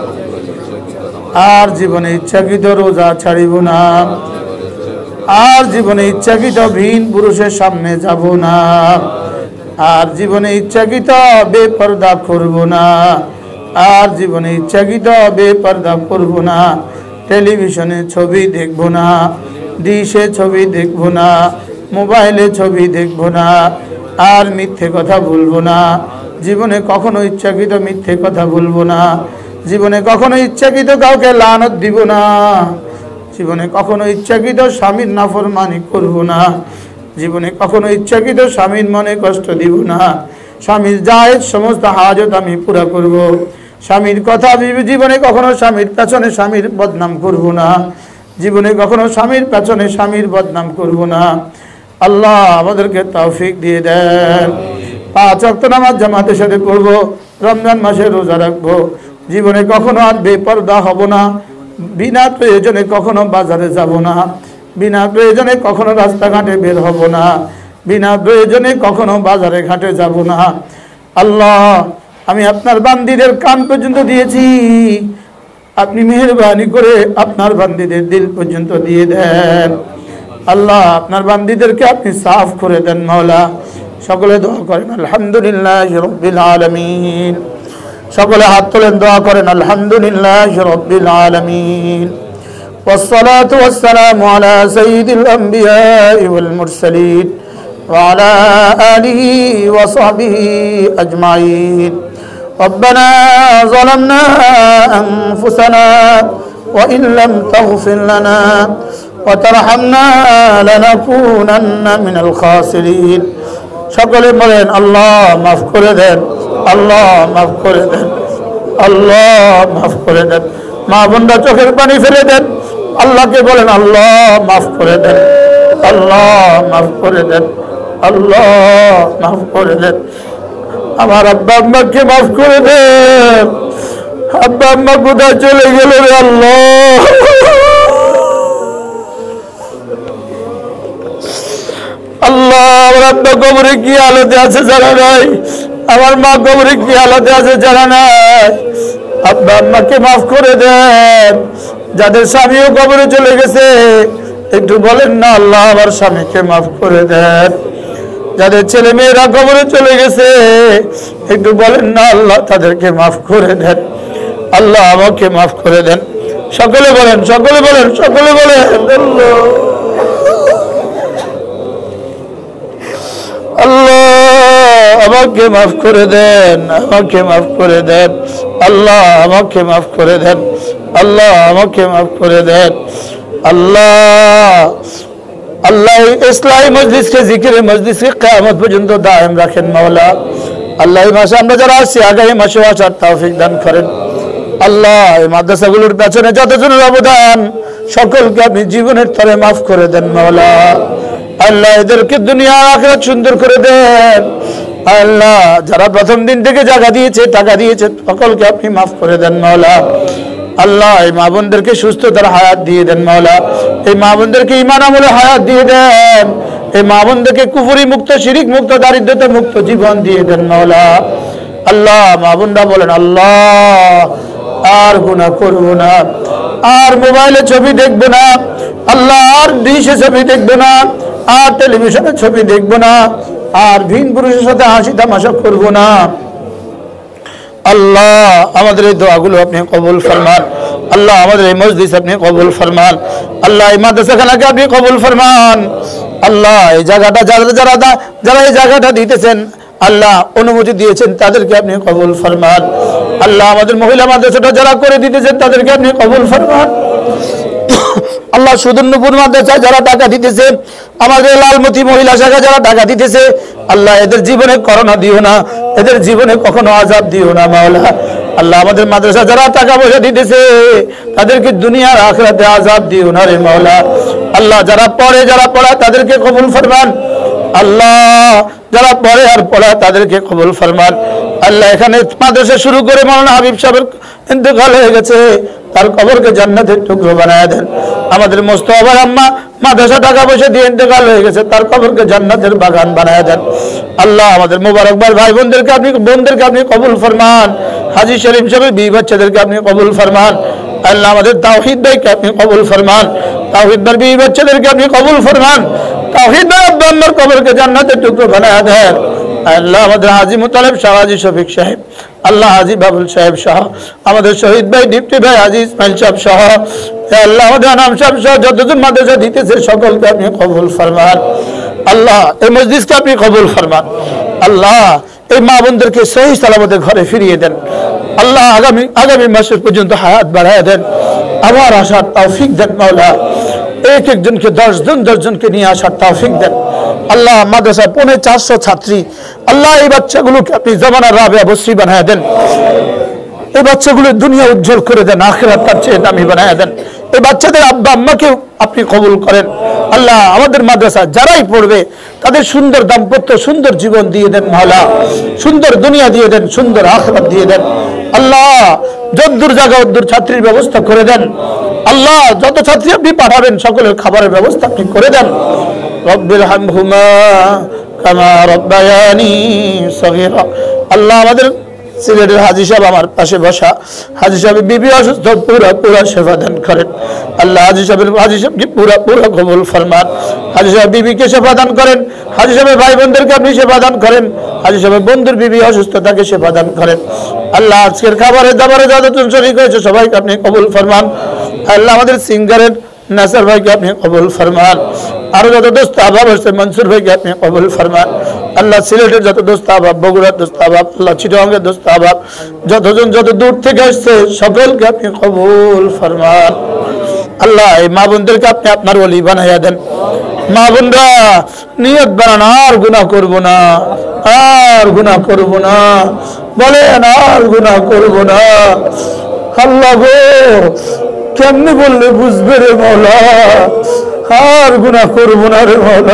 আর জীবনে ইচ্ছাকৃত রোজা ছাড়িব না, আর জীবনে ইচ্ছাকৃত ভিন পুরুষের সামনে যাব না, আর জীবনে ইচ্ছাকৃত বেপরদা করব না, আর জীবনে ইচ্ছাকৃত বেপরদা করব না, টেলিভিশনে ছবি দেখব না, ডিশে ছবি দেখব না, মোবাইলে ছবি দেখব না, আর মিথ্যে কথা বলবো না। জীবনে কখনো ইচ্ছাকৃত মিথ্যে কথা বলবো না। জীবনে কখনো ইচ্ছাকৃত কাউকে লানত দিব না। জীবনে কখনো ইচ্ছাকৃত স্বামীর নাফরমানি করব না। জীবনে কখনো ইচ্ছাকৃত স্বামীর মনে কষ্ট দিব না। স্বামীর জায়েজ সমস্ত হাজত আমি পুরা করব। স্বামীর কথা জীবনে কখনো স্বামীর পেছনে স্বামীর বদনাম করব না। জীবনে কখনো স্বামীর পেছনে স্বামীর বদনাম করব না। আল্লাহ আমাদেরকে তৌফিক দিয়ে দেন। পাঁচ ওয়াক্ত নামাজ জামাতের সাথে পড়ব, রমজান মাসে রোজা রাখবো। জীবনে কখনো আর বেপরদা হব না। বিনা প্রয়োজনে কখনো বাজারে যাব না। বিনা প্রয়োজনে কখনো রাস্তাঘাটে বের হব না। বিনা প্রয়োজনে কখনো বাজারে ঘাটে যাব না। আল্লাহ, আমি আপনার বান্দীদের কান পর্যন্ত দিয়েছি, আপনি মেহেরবানি করে আপনার বান্দীদের দিল পর্যন্ত দিয়ে দেন। আল্লাহ, আপনার বান্দীদেরকে আপনি সাফ করে দেন মাওলা। সকলে দোয়া করেন আলহামদুলিল্লাহি রাব্বিল আলামিন। সকলে হাত তোলেন, দোয়া করেন আলহামদুলিল্লাহি রাব্বিল আলামিন। والصلاة والسلام على سيد الأنبياء والمرسلين وعلى آله وصحبه أجمعين ربنا ظلمنا أنفسنا وإن لم تغفر لنا وترحمنا لنكونن من الخاسرين সকলে বলেন আল্লাহ মাফ করে দেন আল্লাহ মাফ করে দেন আল্লাহ মাফ করে দেন মা বোনরা চোখের পানি ফেলে দেন আল্লাহকে বলেন আল্লাহ মাফ করে দেন আল্লাহ মাফ করে দেন আল্লাহ মাফ করে দেন আমার আব্বা আম্মাকে মাফ করে দেন আব্বা আম্মা কোথায় চলে গেল রে আল্লাহ আল্লাহ আমার আব্বা কবরে কি হালতে আছে জানা নাই আমার মা কবরে কি হালতে আছে জানা নাই আব্বা আম্মাকে মাফ করে দেন যাদের স্বামীও কবরে চলে গেছে একটু বলেন না আল্লাহ আমার স্বামীকে মাফ করে দেন যাদের ছেলে মেয়েরা কবরে চলে গেছে একটু বলেন না আল্লাহ তাদেরকে মাফ করে দেন আল্লাহ আমাকে মাফ করে দেন সকলে বলেন সকলে বলেন সকলে বলেন আল্লাহ আমাকে মাফ করে দেন আমাকে মাফ করে দেন আল্লাহ আমাকে মাফ করে দেন আল্লাহ আমাকে মাফ করে দেন আল্লাহ আল্লাহ ইসলামী মজলিসকে জিকিরে মজলিসকে কিয়ামত পর্যন্ত দায়েম রাখেন মাওলা আল্লাহ এই মাসে আমরা যারা আসছি আগামী মাসে আসার তৌফিক দান করেন আল্লাহ এই মাদ্রাসাগুলোর পেছনে যতজনের অবদান সকলকে আপনি জীবনের তরে মাফ করে দেন মাওলা আল্লাহ এদেরকে দুনিয়া আর আখিরাত সুন্দর করে দেন আল্লাহ যারা প্রথম দিন থেকে জায়গা দিয়েছে টাকা দিয়েছে সকলকে আপনি মাফ করে দেন মাওলা আল্লাহ এই মা বোনদেরকে সুস্থতার হায়াত দিয়ে দেন মাওলা এই মা বোনদেরকে ঈমান আমলে হায়াত দিয়ে দেন এই মা বোনদেরকে কুফরি মুক্ত শিরিক মুক্ত দারিদ্রতা মুক্ত জীবন দিয়ে দেন মাওলা আল্লাহ মা বোনরা বলেন আল্লাহ আর গুনাহ করব না আর মোবাইলে ছবি দেখব না আল্লাহ আর ডিশে ছবি দেখব না আর টেলিভিশনে ছবি দেখব না আর ভিন পুরুষের সাথে হাসি তামাশা করব না আল্লাহ আমাদের এই দোয়াগুলো আপনি কবুল ফরমান আল্লাহ আমাদের এই মজলিস আপনি কবুল ফরমান আল্লাহ এই মাদ্রাসাখানাকে আপনি কবুল ফরমান আল্লাহ এই জায়গাটা যারা যারা যারা এই জায়গাটা দিতেছেন আল্লাহ অনুমতি দিয়েছেন তাদেরকে আপনি কবুল ফরমান আল্লাহ আমাদের মহিলা মাদ্রাসাটা যারা করে দিতেছেন তাদেরকে আপনি কবুল ফরমান আল্লাহ সুদর্ণপুর মাদ্রাসায় যারা টাকা দিতেছে আমাদের লালমতি মহিলা শাখা যারা টাকা দিতেছে আল্লাহ এদের জীবনে করোনা দিও না এদের জীবনে কখনো আযাব দিও না মাওলা আল্লাহ আমাদের মাদ্রাসা যারা টাকা পয়সা দিতেছে তাদেরকে দুনিয়ার আখিরাতে আযাব দিও না রে মাওলা আল্লাহ যারা পড়ে যারা পড়া তাদেরকে কবুল ফরমান আল্লাহ যারা পড়ে আর পড়া তাদেরকে কবুল ফরমান আল্লাহ এখানে মাদ্রাসা শুরু করে মাওলানা হাবিব সাহেবের ইন্তেকাল হয়ে গেছে তার কবরকে জান্নাতের টুকরো বানায় দেন আমাদের মোস্তফার আম্মা মাদ্রাসা টাকা পয়সা দিয়ে ইন্তেকাল হয়ে গেছে তার কবরকে জান্নাতের বাগান বানায় দেন আল্লাহ আমাদের মোবারকবাদ ভাই বোনদেরকে আপনি বোনদেরকে আপনি কবুল ফরমান হাজী শরীফ সাহেবের বিবি বাচ্চাদেরকে আপনি কবুল ফরমান আল্লাহ আমাদের তাওহীদ ভাইকে আপনি কবুল ফরমান তাওহীদ ভাইয়ের বিবি বাচ্চাদেরকে আপনি কবুল ফরমান তাওহীদ ভাই আব্বা আম্মার কবরকে জান্নাতের টুকরো বানায় দেন আল্লাহ আমাদের হাজী মুতালেব শাহ হাজী শফিক সাহেব আল্লাহ হাজী বাবুল সাহেব শাহ আমাদের শহীদ ভাই ডিপটি ভাই হাজী ইসমাইল সাহেব শাহ আল্লাহ আমাদের আনাম সাহেব শাহ যতজন মাদ্রাসা দিতেছে সকলকে আপনি কবুল ফরমান আল্লাহ এই মজলিসকে আপনি কবুল ফরমান আল্লাহ এই মা বোনদেরকে সহি সালামতে ঘরে ফিরিয়ে দেন আল্লাহ আগামী আগামী মাসের পর্যন্ত হায়াত বাড়ায় দেন আবার আসার তৌফিক দেন মাওলা এক একজনকে দশ জন দশ জনকে নিয়ে আসার তৌফিক দেন আল্লাহ মাদ্রাসায় পৌনে চারশো ছাত্রী আল্লাহ এই বাচ্চাগুলোকে আপনি জমানার রাবেয়া বসরি বানায় দেন এই বাচ্চাগুলো দুনিয়া উজ্জ্বল করে দেন আখিরাত তার চেয়ে দামি বানায় দেন এই বাচ্চাদের আব্বা আম্মাকেও আপনি কবুল করেন আল্লাহ আমাদের মাদ্রাসা যারাই পড়বে তাদের সুন্দর দাম্পত্য সুন্দর জীবন দিয়ে দেন মাওলা সুন্দর দুনিয়া দিয়ে দেন সুন্দর আখিরাত দিয়ে দেন আল্লাহ যদ্দূর জায়গা অদ্দূর ছাত্রীর ব্যবস্থা করে দেন আল্লাহ যত ছাত্রী আপনি পাঠাবেন সকলের খাবারের ব্যবস্থা আপনি করে দেন রব্বির হামহুমা কামা রব্বায়ানি সগীরা আল্লাহ আমাদের সিলেটের হাজী সাহেব আমার পাশে বসা হাজী সাহেবের বিবি অসুস্থ পুরা পুরা সেবা দান করেন আল্লাহ হাজী সাহেবের হাজী সাহেবকে পুরা পুরা কবুল ফরমান হাজী সাহেব বিবিকে সেবা দান করেন হাজী সাহেবের ভাই বোনদেরকে আপনি সেবা দান করেন হাজী সাহেবের বন্ধুর বিবি অসুস্থ তাকে সেবা দান করেন আল্লাহ আজকের খাবারের দাবারে যতজন শরীক হয়েছে সবাইকে আপনি কবুল ফরমান আল্লাহ আমাদের সিঙ্গারের নাসার ভাইকে আপনি কবুল ফরমান। আরো যত দোস্ত আবাব আসছে মনসুর ভাইকে আপনি কবুল ফরমান। আল্লাহ সিলেটের যত দোস্ত আবাব, বগুড়ার দোস্ত আবাব, আল্লাহ চিটাগাঙ্গের দোস্ত আবাব, যতজন যত দূর থেকে আসছে সকলকে আপনি কবুল ফরমান। আল্লাহ এই মা বোনদেরকে আপনি আপনার ওলি বানাইয়া দেন। মা বোনরা নিয়ত বানান আর গুনাহ করব না, আর গুনাহ করব না, বলেন আর গুনাহ করব না। আল্লাহ গো কেমনে বললে বুঝবে রে মৌলা, আর গুনাহ করব না রে মৌলা।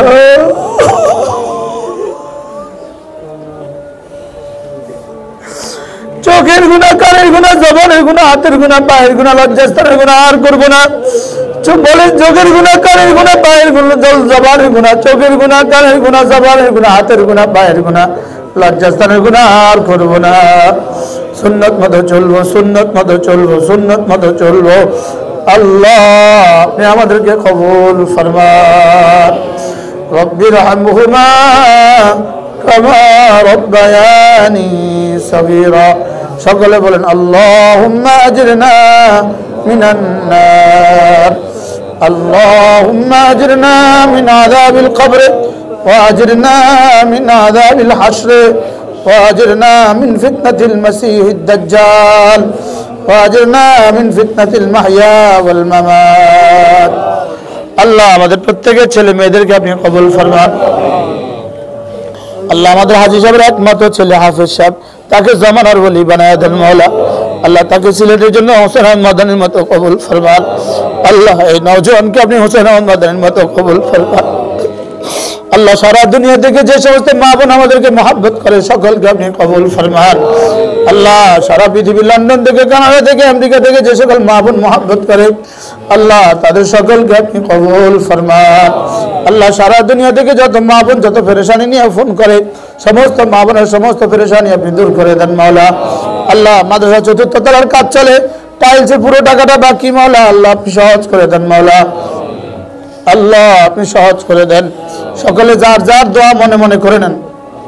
চোখের গুনাহ, কানের গুনাহ, জবানের গুনাহ, হাতের গুনাহ, পায়ের গুনাহ, লজ্জাস্থানের গুনাহ আর করব না। বলেন চোখের গুনাহ, কানের গুনাহ, পায়ের গুনাহ, জবানের গুনাহ, চোখের গুনাহ, কানের গুনাহ, জবানের গুনাহ, হাতের গুনাহ, পায়ের গুনাহ, লজ্জাস্থানের গুনাহ আর করব না। সুন্নত মতো চলবো, সুন্নত মতো চলবো, সুন্নত মতো চলবো। আল্লাহ আপনি আমাদেরকে কবুল ফরমান। রব্বির হামহুমা কামা রব্বায়ানি সগীরা। সকলে বলেন আল্লাহুম্মা আজরিনা মিনান নার, আল্লাহুম্মা আজরিনা মিন আযাবিল কবর ওয়া আজরিনা মিন আযাবিল হাশর ওয়া আজরিনা মিন ফিতনাতিল মাসীহিদ দাজ্জাল ওয়া আজরিনা মিন ফিতনাতিল মাহইয়া ওয়াল মামাত। আল্লাহ আমাদের প্রত্যেকের ছেলে মেয়েদেরকে আপনি কবুল ফরমান। আল্লাহ আমাদের হাজী সাহেবের একমাত্র ছেলে হাফেজ সাহেব, তাকে জামানার ওলি বানায়া দেন মওলা। আল্লাহ তাকে সিলেটের জন্য হোসেন আহমদ মাদানির মতো কবুল ফরমান। আল্লাহ এই নওজওয়ানকে আপনি হোসেন আহমদ মাদানির মতো কবুল ফরমান। আল্লাহ সারা দুনিয়া থেকে যে সমস্ত মা বোন আমাদেরকে মহব্বত করে সকলকে আপনি কবুল ফরমান। আল্লাহ সারা পৃথিবী, লন্ডন থেকে, কানাডা থেকে, আমেরিকা থেকে যে সকল মা বোন মহব্বত করে আল্লাহ তাদের সকলকে আপনি কবুল ফরমান। আল্লাহ সারা দুনিয়া থেকে যত মা বোন যত পেরেশানি নিয়ে ফোন করে সমস্ত মা বোনের সমস্ত পেরেশানি আপনি দূর করে দেন মাওলা। আল্লাহ মাদ্রাসা চতুর্থ তলার কাজ চলে, টাইলসের পুরো টাকাটা বাকি মাওলা, আল্লাহ আপনি সহজ করে দেন মাওলা। আল্লাহ আপনি সহজ করে দেন। সকলে যার যার দোয়া মনে মনে করে নেন।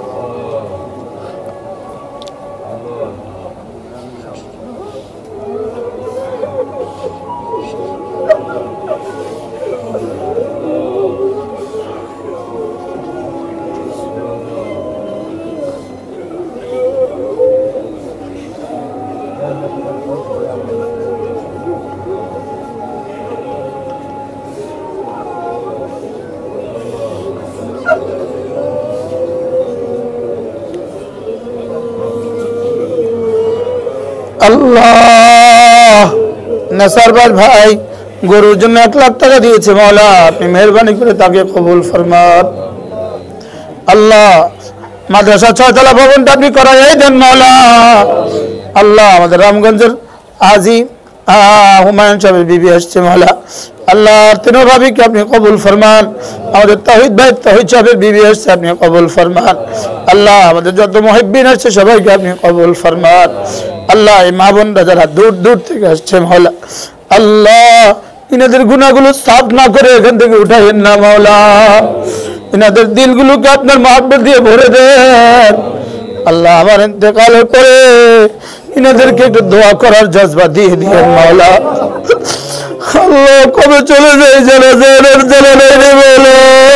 আল্লাহ নাসারবাজ ভাই গরুর জন্য এক লাখ টাকা দিয়েছে মাওলা, আপনি মেহরবানি করে তাকে কবুল ফরমান। আল্লাহ মাদ্রাসা ছয়তলা ভবনটা আপনি করাই দেন মাওলা। আল্লাহ আমাদের রামগঞ্জের আজি হুমায়ুন সাহেবের বিবি আসছে মাওলা, আল্লাহ তিনো ভাবিকে আপনি কবুল ফরমান। আমাদের তাহিদ ভাই তাহিদ সাহেবের বিবি আসছে, আপনি কবুল ফরমান। আল্লাহ আমাদের যত মুহিব্বিন আসছে সবাইকে আপনি কবুল ফরমান। আল্লাহ এই মা বোনরা যারা দূর দূর থেকে আসছে মাওলা, আল্লাহ ইনাদের গুনাহগুলো সাফ না করে এখান থেকে উঠাইয়েন না মাওলা। ইনাদের দিলগুলোকে আপনার মহব্বত দিয়ে ভরে দেন। আল্লাহ আমার ইন্তেকালের পরে ইনাদেরকে একটু দোয়া করার জজবা দিয়ে দিয়েন মাওলা। আল্লাহ কবে চলে যায় জানা যায় না, জানা নেই রে মাওলা।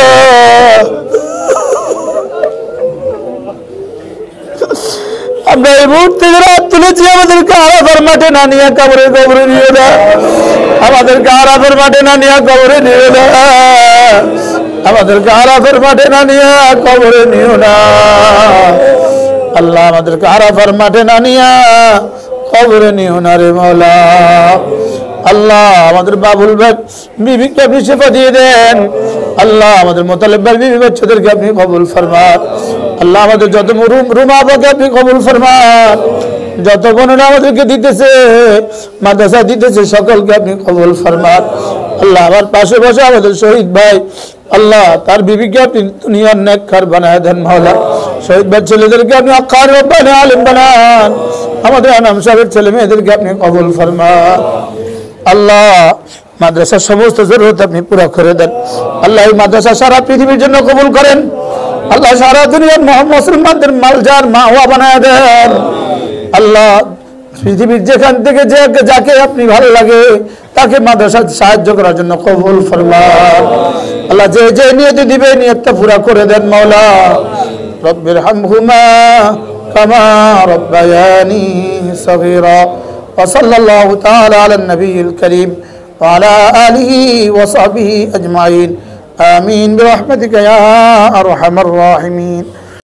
আমরা এই মুহূর্তে রাত তুলেছি, আমাদেরকে আরাফার মাঠে না নিয়ে কবরে কবরে নিয়ে না, আমাদেরকে আরাফার মাঠে না নিয়ে কবরে নিয়ে না, আমাদেরকে আরাফার মাঠে না নিয়ে কবরে নিও না। আল্লাহ আমাদেরকে আরাফার মাঠে না নিয়ে কবরে নিও না রে মাওলা। আল্লাহ আমাদের বাবুল ভাই বিবিকে আপনি শিফা দিয়ে দেন। আল্লাহ আমাদের মোতালেব ভাই বিবি বাচ্চাদেরকে আপনি কবুল ফরমান। আল্লাহ আমাদের যত রুমা আপাকে আপনি কবুল ফরমান। যত বোনেরা আমাদেরকে দিতেছে মাদ্রাসা দিতেছে সকলকে আপনি কবুল ফরমান। আল্লাহ আমার পাশে বসে আমাদের শহীদ ভাই, আল্লাহ তার বিবিকে আপনি দুনিয়ার নেককার বানায় দেন মাওলা। শহীদ ভাই ছেলেদেরকে আপনি আকার রব্বানি আলিম বানান। আমাদের আনাম সাহেবের ছেলে মেয়েদেরকে আপনি কবুল ফরমান। আল্লাহ মাদ্রাসার সমস্ত জরুরত আপনি পুরা করে দেন। আল্লাহ এই মাদ্রাসা সারা পৃথিবীর জন্য কবুল করেন। আল্লাহ সারা দুনিয়ার মুসলমানদের মালজার মাওয়া বানায় দেন। আল্লাহ পৃথিবীর যেখান থেকে যে যাকে আপনি ভালো লাগে তাকে মাদ্রাসায় সাহায্য করার জন্য কবুল ফরমান। আল্লাহ যে যে নিয়ত দিবে নিয়তটা পুরা করে দেন মাওলা। রব্বির হামহুমা কামা রব্বায়ানি সগীরা। ওয়া সাল্লাল্লাহু তাআলা আলান নবিয়্যিল কারীম ওয়া আলা আলিহি ওয়া সাহবিহি আজমাইন। আমিন বিরহমাতিকা ইয়া আরহামার রাহিমিন।